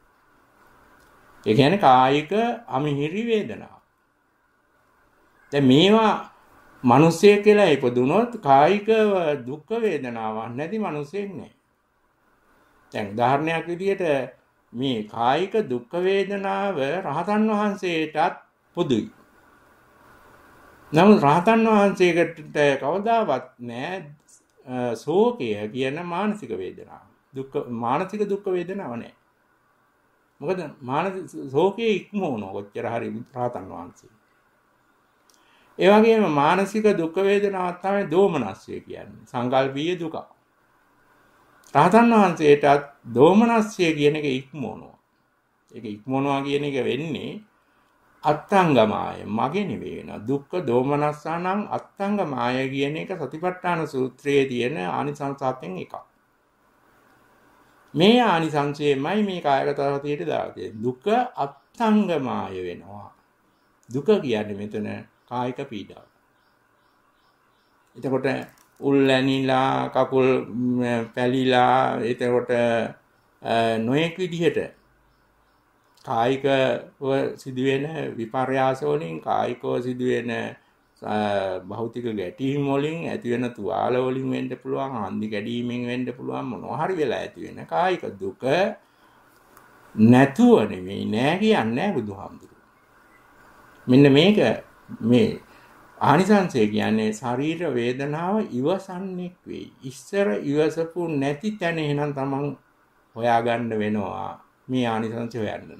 ඒ කියන්නේ කායික අමිහිරි වේදනාව. දැන් මේවා මිනිස්සෙක් කියලා ඉපදුනොත් කායික දුක් වේදනාවක් නැති මිනිසෙක් නෑ. දැන් උදාහරණයක් විදිහට මේ කායික දුක් වේදනාව රහතන් වහන්සේටත් පොදුයි. නමුත් රහතන් වහන්සේකට කවදාවත් නෑ ශෝකය කියන මානසික වේදනාව. මානසික දුක් වේදනාවක් නෑ. මොකද මානසික ශෝකයේ ඉක්මවනවා කොච්චර හරි රහතන් වහන්සේ. ඒ වගේම මානසික දුක් වේදනාවක් තමයි දෝමනස්සය කියන්නේ. සංකල්පීය දුක. රහතන් වහන්සේටත් දෝමනස්සය කියන එක ඉක්මවනවා. ඒක ඉක්මවනවා කියන එක වෙන්නේ අත්ංගමාය මගේ නෙවෙයි වෙන. දුක්ඛ දෝමනස්සානම් අත්ංගමාය කියන එක සතිපට්ඨාන සූත්‍රයේ තියෙන ආනිසංස හතෙන් එකක්. මේ ආනිසංසයමයි මේ කායගත සතියට දාන්නේ. දුක අත්ංගමාය වෙනවා. දුක කියන්නේ මෙතන කායික පීඩාව. එතකොට උල් ඇනිලා, කකුල් පැලිලා, එතකොට නොයෙක් විදිහට කායිකව සිදුවෙන විපර්යාස වලින්, කායිකව සිදුවෙන භෞතික ගැටීම් වලින් ඇති වෙන තුවාල වලින් වෙන්න පුළුවන්, හන්දි කැඩීමෙන් වෙන්න පුළුවන්, මොනවා හරි වෙලා ඇති වෙන කායික දුක නැතුව නෙමෙයි නෑ කියන්නේ බුදුහාමුදුරුවෝ. මෙන්න මේක මේ ආනිසංසය කියන්නේ ශරීර වේදනාව ඉවසන්නේ වෙයි. ඉස්සර ඉවසපු නැති තැන එහෙනම් තමන් හොයාගන්න වෙනවා මේ ආනිසංසය හොයන්න.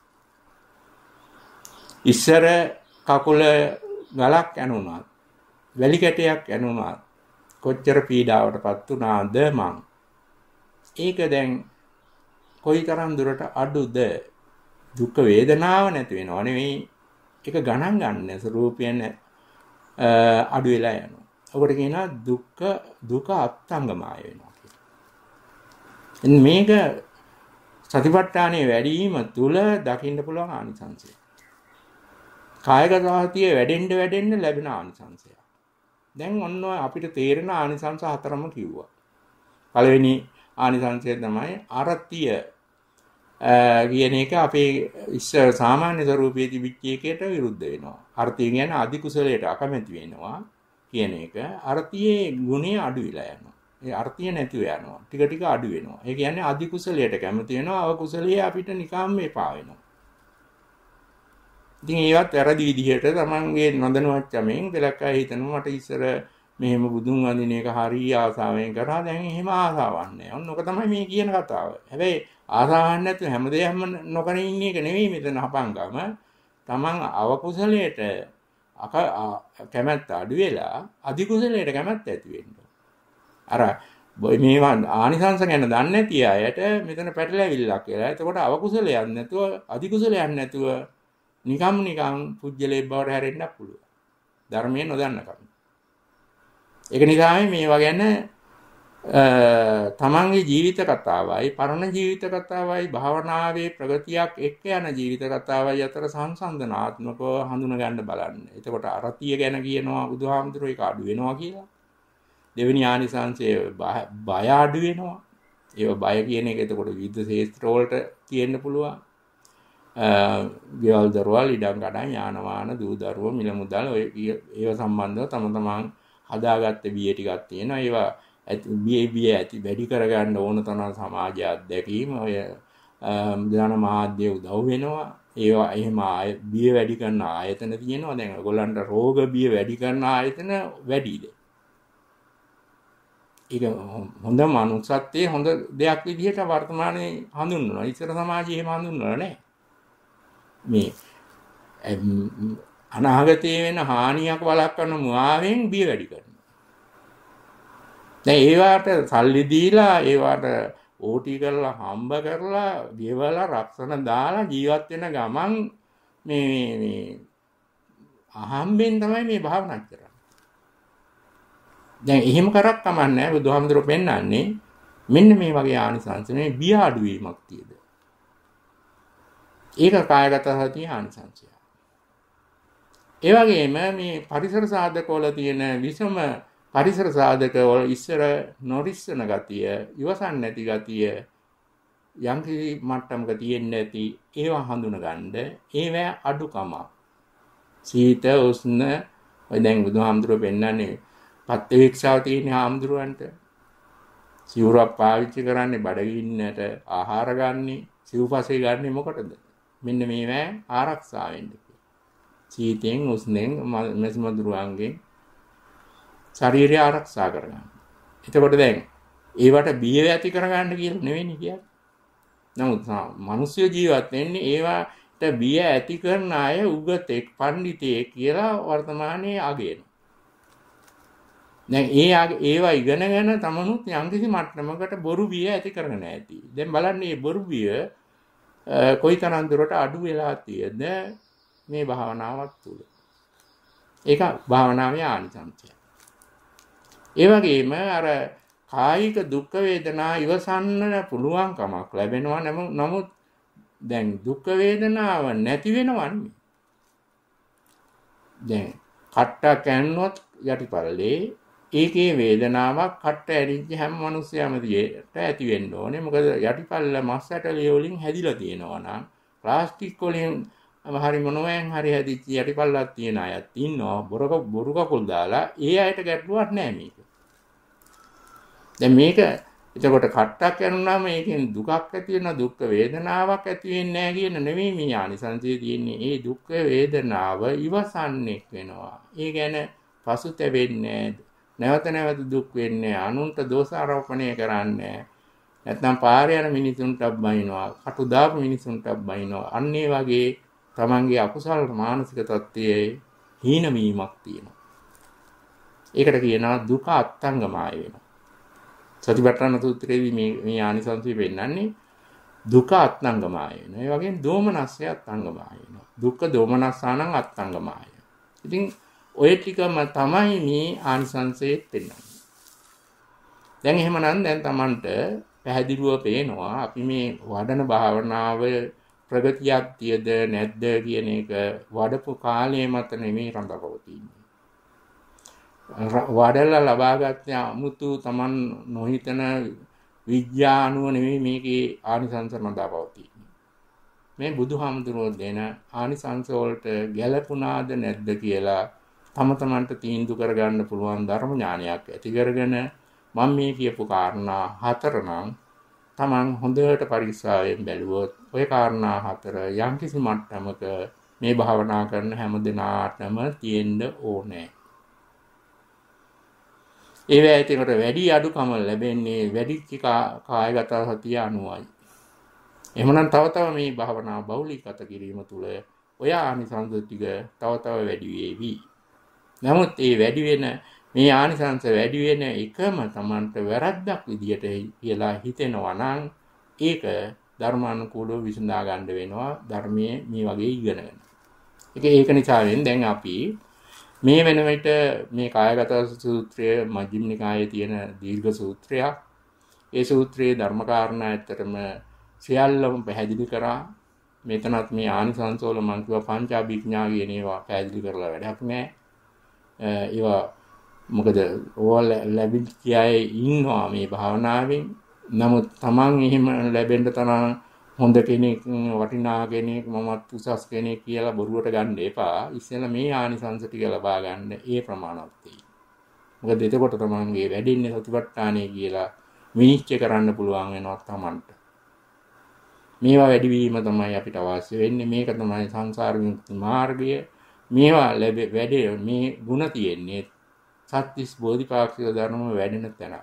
ඉස්සර කකුල ගලක් ඇනුණා, වැලි කැටයක් ඇනුණා, කොච්චර පීඩාවටපත් වුණාද මං. ඒක දැන් කොයිතරම් දුරට අඩුද? දුක් වේදනාව නැති වෙනව නෙවෙයි, ඒක ගණන් ගන්න ස්වરૂපයෙන් අඩු වෙලා යනවා. ඔකට කියනවා දුක අත්ංගමාය වෙනවා කියලා. මේක සතිපට්ඨානයේ වැඩිම තුල දකින්න පුළුවන් ආනිසංසය. කායගත සතිය වැඩෙන්න ලැබෙන ආනිසංසය. දැන් ඔන්න අපිට තේරෙන ආනිසංස හතරම කිව්වා. පළවෙනි ආනිසංසය තමයි අරතිය කියන එක අපේ ඉස්සර සාමාන්‍ය ස්වරූපයේ තිබිච්ච එකයට විරුද්ධ වෙනවා. අර්ථය කියන්නේ අධි කුසලයට අකමැති වෙනවා කියන එක. අර්ථයේ ගුණය අඩු වෙලා යනවා. ඒ අර්ථය නැතිව යනවා. ටික ටික අඩු වෙනවා. ඒ කියන්නේ අධි කුසලයට කැමති වෙනවා. අව කුසලයේ අපිට නිකම්ම එපා වෙනවා. ඉතින් ඒවත් වැරදි විදිහට තමන්ගේ නොදැනුවත්කමෙන් දෙලක්කා හිතනවා මට ඉස්සර මෙහෙම බුදුන් වඳින එක හරිය ආසාවෙන් කරා දැන් එහෙම ආසාවක් නැහැ. ඔන්න ඔක තමයි මේ කියන කතාව. හැබැයි ආසාවක් නැතුව හැමදේම නොකර ඉන්න එක නෙවෙයි මෙතන හපංගම. තමන් අවකුසලයට කැමැත්ත අඩු වෙලා අධි කුසලයට කැමැත්ත ඇති වෙන්න. අර මේවා ආනිසංස ගැන දන්නේ නැති අයට මෙතන පැටලැවිල්ලක් කියලා. එතකොට අවකුසලයක් නැතුව අධි කුසලයක් නැතුව නිකම් පුජ්‍යලේ බවට හැරෙන්න පුළුවන්. ධර්මයෙන් නොදන්නකම. ඒක නිසා මේවා ගැන තමන්ගේ ජීවිත කතාවයි පරණ ජීවිත කතාවයි භාවනාවේ ප්‍රගතියක් එක්ක යන ජීවිත කතාවයි අතර සංසන්දනාත්මකව හඳුන ගන්න බලන්න. එතකොට අරතිය ගැන කියනවා බුදුහාමුදුරුවෝ ඒක අඩු වෙනවා කියලා. දෙවෙනි ආනිසංසය බය අඩු වෙනවා. ඒ බය කියන එක එතකොට විවිධ ශේත්‍ර වලට තියෙන්න පුළුවන්. ගෙවල් දරවල් ඉඩම් කඩම් යාන වාහන දූ දරුවෝ මිල මුදල් ඒව සම්බන්ධව තම හදාගත්ත බිය ටිකක් තියෙනවා. ඒවා බිය ඇති වැඩි කරගන්න ඕන තරම් සමාජ අත්දැකීම ඔය දාන මාධ්‍ය උදව් වෙනවා. ඒවා එහෙම බිය වැඩි කරන ආයතන තියෙනවා. දැන් ඔයගොල්ලන්ට රෝග බිය වැඩි කරන ආයතන වැඩිද? ඒක හොඳ මනුස්සත්වයේ හොඳ දෙයක් විදිහට වර්තමානයේ හඳුන්වනවා. ඉස්සර සමාජයේ එහෙම හඳුන්වලා නැහැ. මේ අනාගතයේ වෙන හානියක් වළක්වන මුවාවෙන් බිය වැඩි කරනවා. දැන් ඒවට සල්ලි දීලා ඒවට ඕටි කරලා හම්බ කරලා ගෙවලා රක්ෂණ දාලා ජීවත් වෙන ගමන් මේ අහම්බෙන් තමයි මේ භාවනා කරන්නේ. දැන් එහෙම කරක් කමන්නේ බුදුහාමුදුරුවෝ පෙන්නන්නේ මෙන්න මේ වගේ ආනිසංස මේ බිය අඩු වීමක් තියද. ඒක කායගත සතිය ආනිසංසය. ඒ වගේම මේ පරිසර සාධකවල තියෙන විසම පරිසර සාධකවල ඉස්සර නොරිස්සන ගතිය, ඉවසන් නැති ගතිය යම් කිසි මට්ටමක තියෙන්නේ නැති ඒවා හඳුන ගන්න ඒවැ අඩුකම. සීත උෂ්ණ ඔය දැන් බුදුහාමුදුරුවෝ පෙන්නන්නේ පත්‍වික්ෂාව තියෙන හාමුදුරුවන්ට සිවුරක් පාවිච්චි කරන්නේ බඩගින්නට ආහාර ගන්නේ සිව්පසේ ගන්නේ මොකටද? මෙන්න මේවැ ආරක්ෂා වෙන්න. සීතෙන් උෂ්ණෙන් මැසිමදුරුවන්ගෙන් ශරීරය ආරක්ෂා කරගන්න. එතකොට දැන් ඒවට බිය ඇති කරගන්න කියලා නෙවෙයි කියන්නේ. නමුත් මිනිස්සු ජීවත් වෙන්නේ ඒවට බිය ඇති කරන අය උගතෙක් පඬිතෙක් කියලා වර්තමානයේ අගයන. දැන් ඒවා ඉගෙනගෙන තමනුත් යම්කිසි මට්ටමකට බොරු බිය ඇති කරගෙන ඇති. දැන් බලන්න මේ බොරු බිය කොයිතරම් දුරට අඩු වෙලා තියෙද මේ භාවනාවක් තුල. ඒක භාවනාවේ ආනිසංසය. ඒ වගේම අර කායික දුක් වේදනා ඉවසන්න පුළුවන් කමක් ලැබෙනවා. නමුත් දැන් දුක් වේදනාව නැති වෙනවන්නේ. දැන් කට්ට කැන්නොත් යටිපල්ලේ ඒකේ වේදනාවක් කට්ට ඇරිච්ච හැම මිනිස්සයම දිහට ඇති වෙන්න ඕනේ. මොකද යටිපල්ල මස් ඇටලිය වලින් හැදිලා තියෙනවා නම් ප්ලාස්ටික් වලින් හරි මොනවෙන් හරි හැදිච්ච යටිපල්ලක් තියෙන අයත් ඉන්නවා. බොරු කකුල් දාලා ඒ අයට ගැටලුවක් නැහැ මේක. දැන් මේක එතකොට කට්ටක් යනුනම මේකෙන් දුකක් ඇති වෙන දුක් වේදනාවක් ඇති වෙන්නේ නැහැ කියන නෙවෙයි මේ ආනිසංසය තියෙන්නේ. ඒ දුක් වේදනාව ඉවසන්නේක් වෙනවා. ඒ ගැන පසුතැවෙන්නේ නැවත නැවත දුක් වෙන්නේ අනුන්ට දෝෂ ආරෝපණය කරන්නේ නැත්නම් පාරේ යන මිනිසුන්ට බයිනවා කටු දාපු මිනිසුන්ට බයිනවා. අන්න ඒ වගේ තමන්ගේ අකුසල මානසික තත්ත්වයේ හීන වීමක් තියෙනවා. ඒකට කියනවා දුක අත්ංගමාය වෙනවා. සතිපට්ඨාන සූත්‍රයේදී මේ ආනිසංසය පෙන්නන්නේ දුක අත්ංගමාය වෙනවා. ඒ වගේම දෝමනස්සය අත්ංගමාය වෙනවා. දුක්ඛ දෝමනස්සානං අත්ංගමාය. ඉතින් ඔය ටිකම තමයි මේ ආනිසංසයේ පෙන්නන්නේ. දැන් එහෙමනම් දැන් Tamanට පැහැදිලිව පේනවා අපි මේ වඩන භාවනාව ප්‍රගතියක් තියද නැද්ද කියන එක වඩපු කාලය මත නෙමෙයි රඳාපවතින්නේ. වඩලා ලබාගත් අමුතු Taman නොහිතන විද්‍යානුව නෙමෙයි මේකේ ආනිසංස රඳාපවතින්නේ. මේ බුදුහාමුදුරුවෝ දෙන ආනිසංස වලට ගැළපුණාද නැද්ද කියලා තමන්ට තීන්දුව කරගන්න පුළුවන් ධර්ම ඥානයක් ඇති කරගෙන මම මේ කියපු කාරණා හතර නම් Taman හොඳට පරිස්සාවෙන් බැලුවොත් ওই කාරණා හතර යම්කිසි මට්ටමක මේ භාවනා කරන හැම දිනාටම තියෙන්න ඕනේ. ඒ වේයකට වැඩි අඩුකම ලැබෙන්නේ වැඩිච්ච කායගත සතිය අනුවයි. එහෙමනම් තව තව මේ භාවනා බහුලීගත කිරීම තුළ ඔය ආනිසංස ටික තව තව වැඩි වේවි. නමුත් මේ වැඩි වෙන මේ ආනිසංස වැඩි වෙන එකම Tamanට වැරද්දක් විදියට කියලා හිතෙනවා නම් ඒක ධර්මානුකූලව විසඳා ගන්න වෙනවා ධර්මයේ මේ වගේ ඉගෙනගෙන. ඒක නිසා දැන් අපි මේ වෙන විට මේ කායගත සූත්‍රය මජ්ක්‍ධිම නිකායේ තියෙන දීර්ඝ සූත්‍රයක්. ඒ සූත්‍රයේ ධර්මකාරණා ඇත්තටම සියල්ලම පැහැදිලි කරා. මෙතනත් මේ ආනිසංසවල මම කිව්වා පංචාභිඥා කියන ඒවා පැහැදිලි කරලා වැඩක් නැහැ. ඒවා මොකද ඕවල් ලැබිච්ච අය ඉන්නවා මේ භාවනාවෙන්. නමුත් Taman එහෙම ලැබෙන්න තරම් හොඳ කෙනෙක් වටිනා කෙනෙක් මමත් උසස් කෙනෙක් කියලා බොරුවට ගන්න එපා. ඉස්සෙල්ලා මේ ආනිසංස ටික ලබා ගන්න ඒ ප්‍රමාණවත් වෙයි. මොකද එතකොට Tamanගේ වැඩින්නේ සතිපට්ඨානය කියලා විනිශ්චය කරන්න පුළුවන් වෙනවා Tamanට. මේවා වැඩි වීම තමයි අපිට අවශ්‍ය වෙන්නේ. මේක තමයි සංසාර විමුක්ති මාර්ගය. මේවා වැඩේ මේ ಗುಣ තියෙන්නේ සත්‍තිස් බෝධිපාක්ෂික ධර්ම වැඩෙන තැනයි.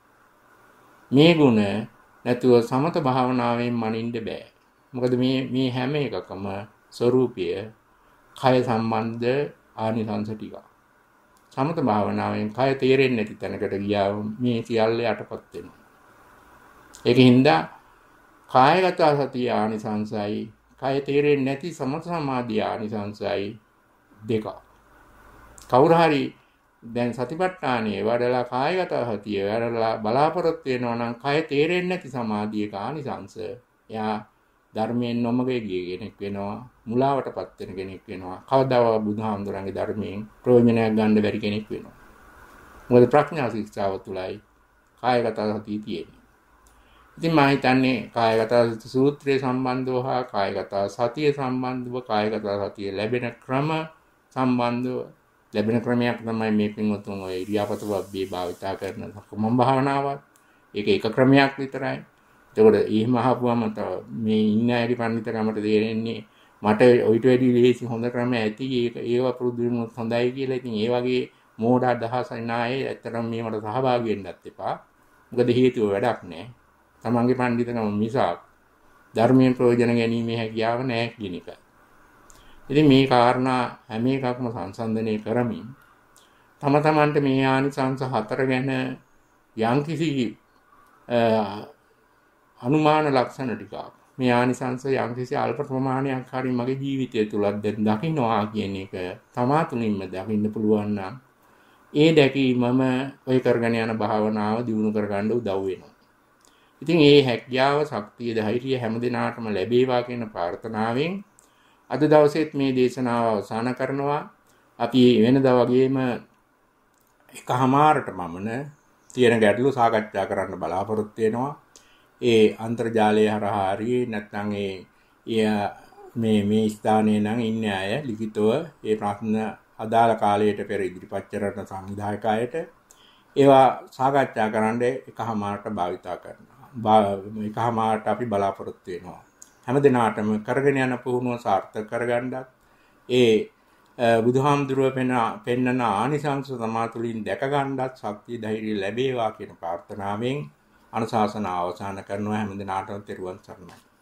මේ ಗುಣ නැතුව සමත භාවනාවෙන් මනින්න බෑ. මොකද මේ හැම එකකම ස්වરૂපය කය සම්බන්ධ ආනිසංස ටික. සමත භාවනාවෙන් කය තේරෙන්නේ නැති තැනකට ගියාම මේ සියල්ල යටපත් වෙනවා. ඒකින්ද කායගත සතිය ආනිසංසයි කය තේරෙන්නේ නැති සමත සමාධිය ආනිසංසයි දෙක. කවුරු හරි දැන් සතිපට්ඨානයේ වඩලා කායගත සතිය වඩලා බලාපොරොත්තු වෙනවා නම් කය තේරෙන්නේ නැති සමාධියක ආනිසංස එයා ධර්මයෙන් නොමග ගිය කෙනෙක් වෙනවා, මුලාවටපත් වෙන කෙනෙක් වෙනවා. කවදාවත් බුදුහාමුදුරන්ගේ ධර්මයෙන් ප්‍රයෝජනයක් ගන්න බැරි කෙනෙක් වෙනවා. මොකද ප්‍රඥා ශික්ෂාව තුළයි කායගත සතිය තියෙන්නේ. ඉතින් මම හිතන්නේ කායගත සූත්‍රයේ සම්බන්ධව හා කායගත සතිය සම්බන්ධව කායගත සතිය ලැබෙන ක්‍රම සම්බන්ධව ලැබෙන ක්‍රමයක් තමයි මේ පින්වතුන් ඔය ඉරියාපත වබ්බේ භාවිතා කරන සක්මන් භාවනාවත්. ඒක එක ක්‍රමයක් විතරයි. ඒකෝද එහෙම අහපුවම මේ ඉන්න අයගේ පඬිතුකමට තේරෙන්නේ මට ඔයිට වැඩි ලේසි හොඳ ක්‍රම ඇති ඒවා පුරුදු වෙනොත් හොඳයි කියලා. ඉතින් ඒ වගේ මෝඩ අදහස් නැයි. ඇත්තටම මේවට සහභාගී වෙන්නත් එපා. මොකද හේතුව වැඩක් නැහැ. තමන්ගේ පඬිතුකම මිසක් ධර්මයෙන් ප්‍රයෝජන ගැනීමේ හැකියාව නැහැ කියන එකයි. ඉතින් මේ කාරණා හැම එකක්ම සංසන්දනය කරමින් තම තමන්ට මේ ආනිසංස හතර ගැන යම්කිසි අනුමාන ලක්ෂණ ටිකක් මේ ආනිසංස යම්කිසි අල්ප ප්‍රමාණයක් හරි මගේ ජීවිතය තුලත් දකින්නවා කියන එක තමා තුලින්ම දකින්න පුළුවන් නම් ඒ දැකීමම ඔය කරගෙන යන භාවනාව දියුණු කරගන්න උදව් වෙනවා. ඉතින් මේ හැකියාව, ශක්තිය, ධෛර්යය හැම දිනාටම ලැබේවා කියන ප්‍රාර්ථනාවෙන් අද දවසේත් මේ දේශනාව අවසන් කරනවා. අපි වෙනදා වගේම එකමාරට මමන තියෙන ගැටලු සාකච්ඡා කරන්න බලාපොරොත්තු වෙනවා. ඒ අන්තර්ජාලය හරහා හරි නැත්නම් මේ ස්ථානයේ නම් ඉන්න අය ලිඛිතව ඒ ප්‍රශ්න අදාළ කාලයට පෙර ඉදිරිපත් කරන සංවිධායකයට ඒවා සාකච්ඡා කරන්න එකමාරට භාවිතා කරනවා. එකමාරට අපි බලාපොරොත්තු වෙනවා. හැම දිනාටම කරගෙන යන පුහුණුව සාර්ථක කරගන්නත් ඒ බුදුහාමුදුරුව පෙන්නන ආනිසංස සමාතුලින් දැක ගන්නත් ශක්තිය ධෛර්යය ලැබේවා කියන ප්‍රාර්ථනාවෙන් අනුශාසනාව අවසන් කරනවා. හැම දිනාටම තෙරුවන් සරණයි.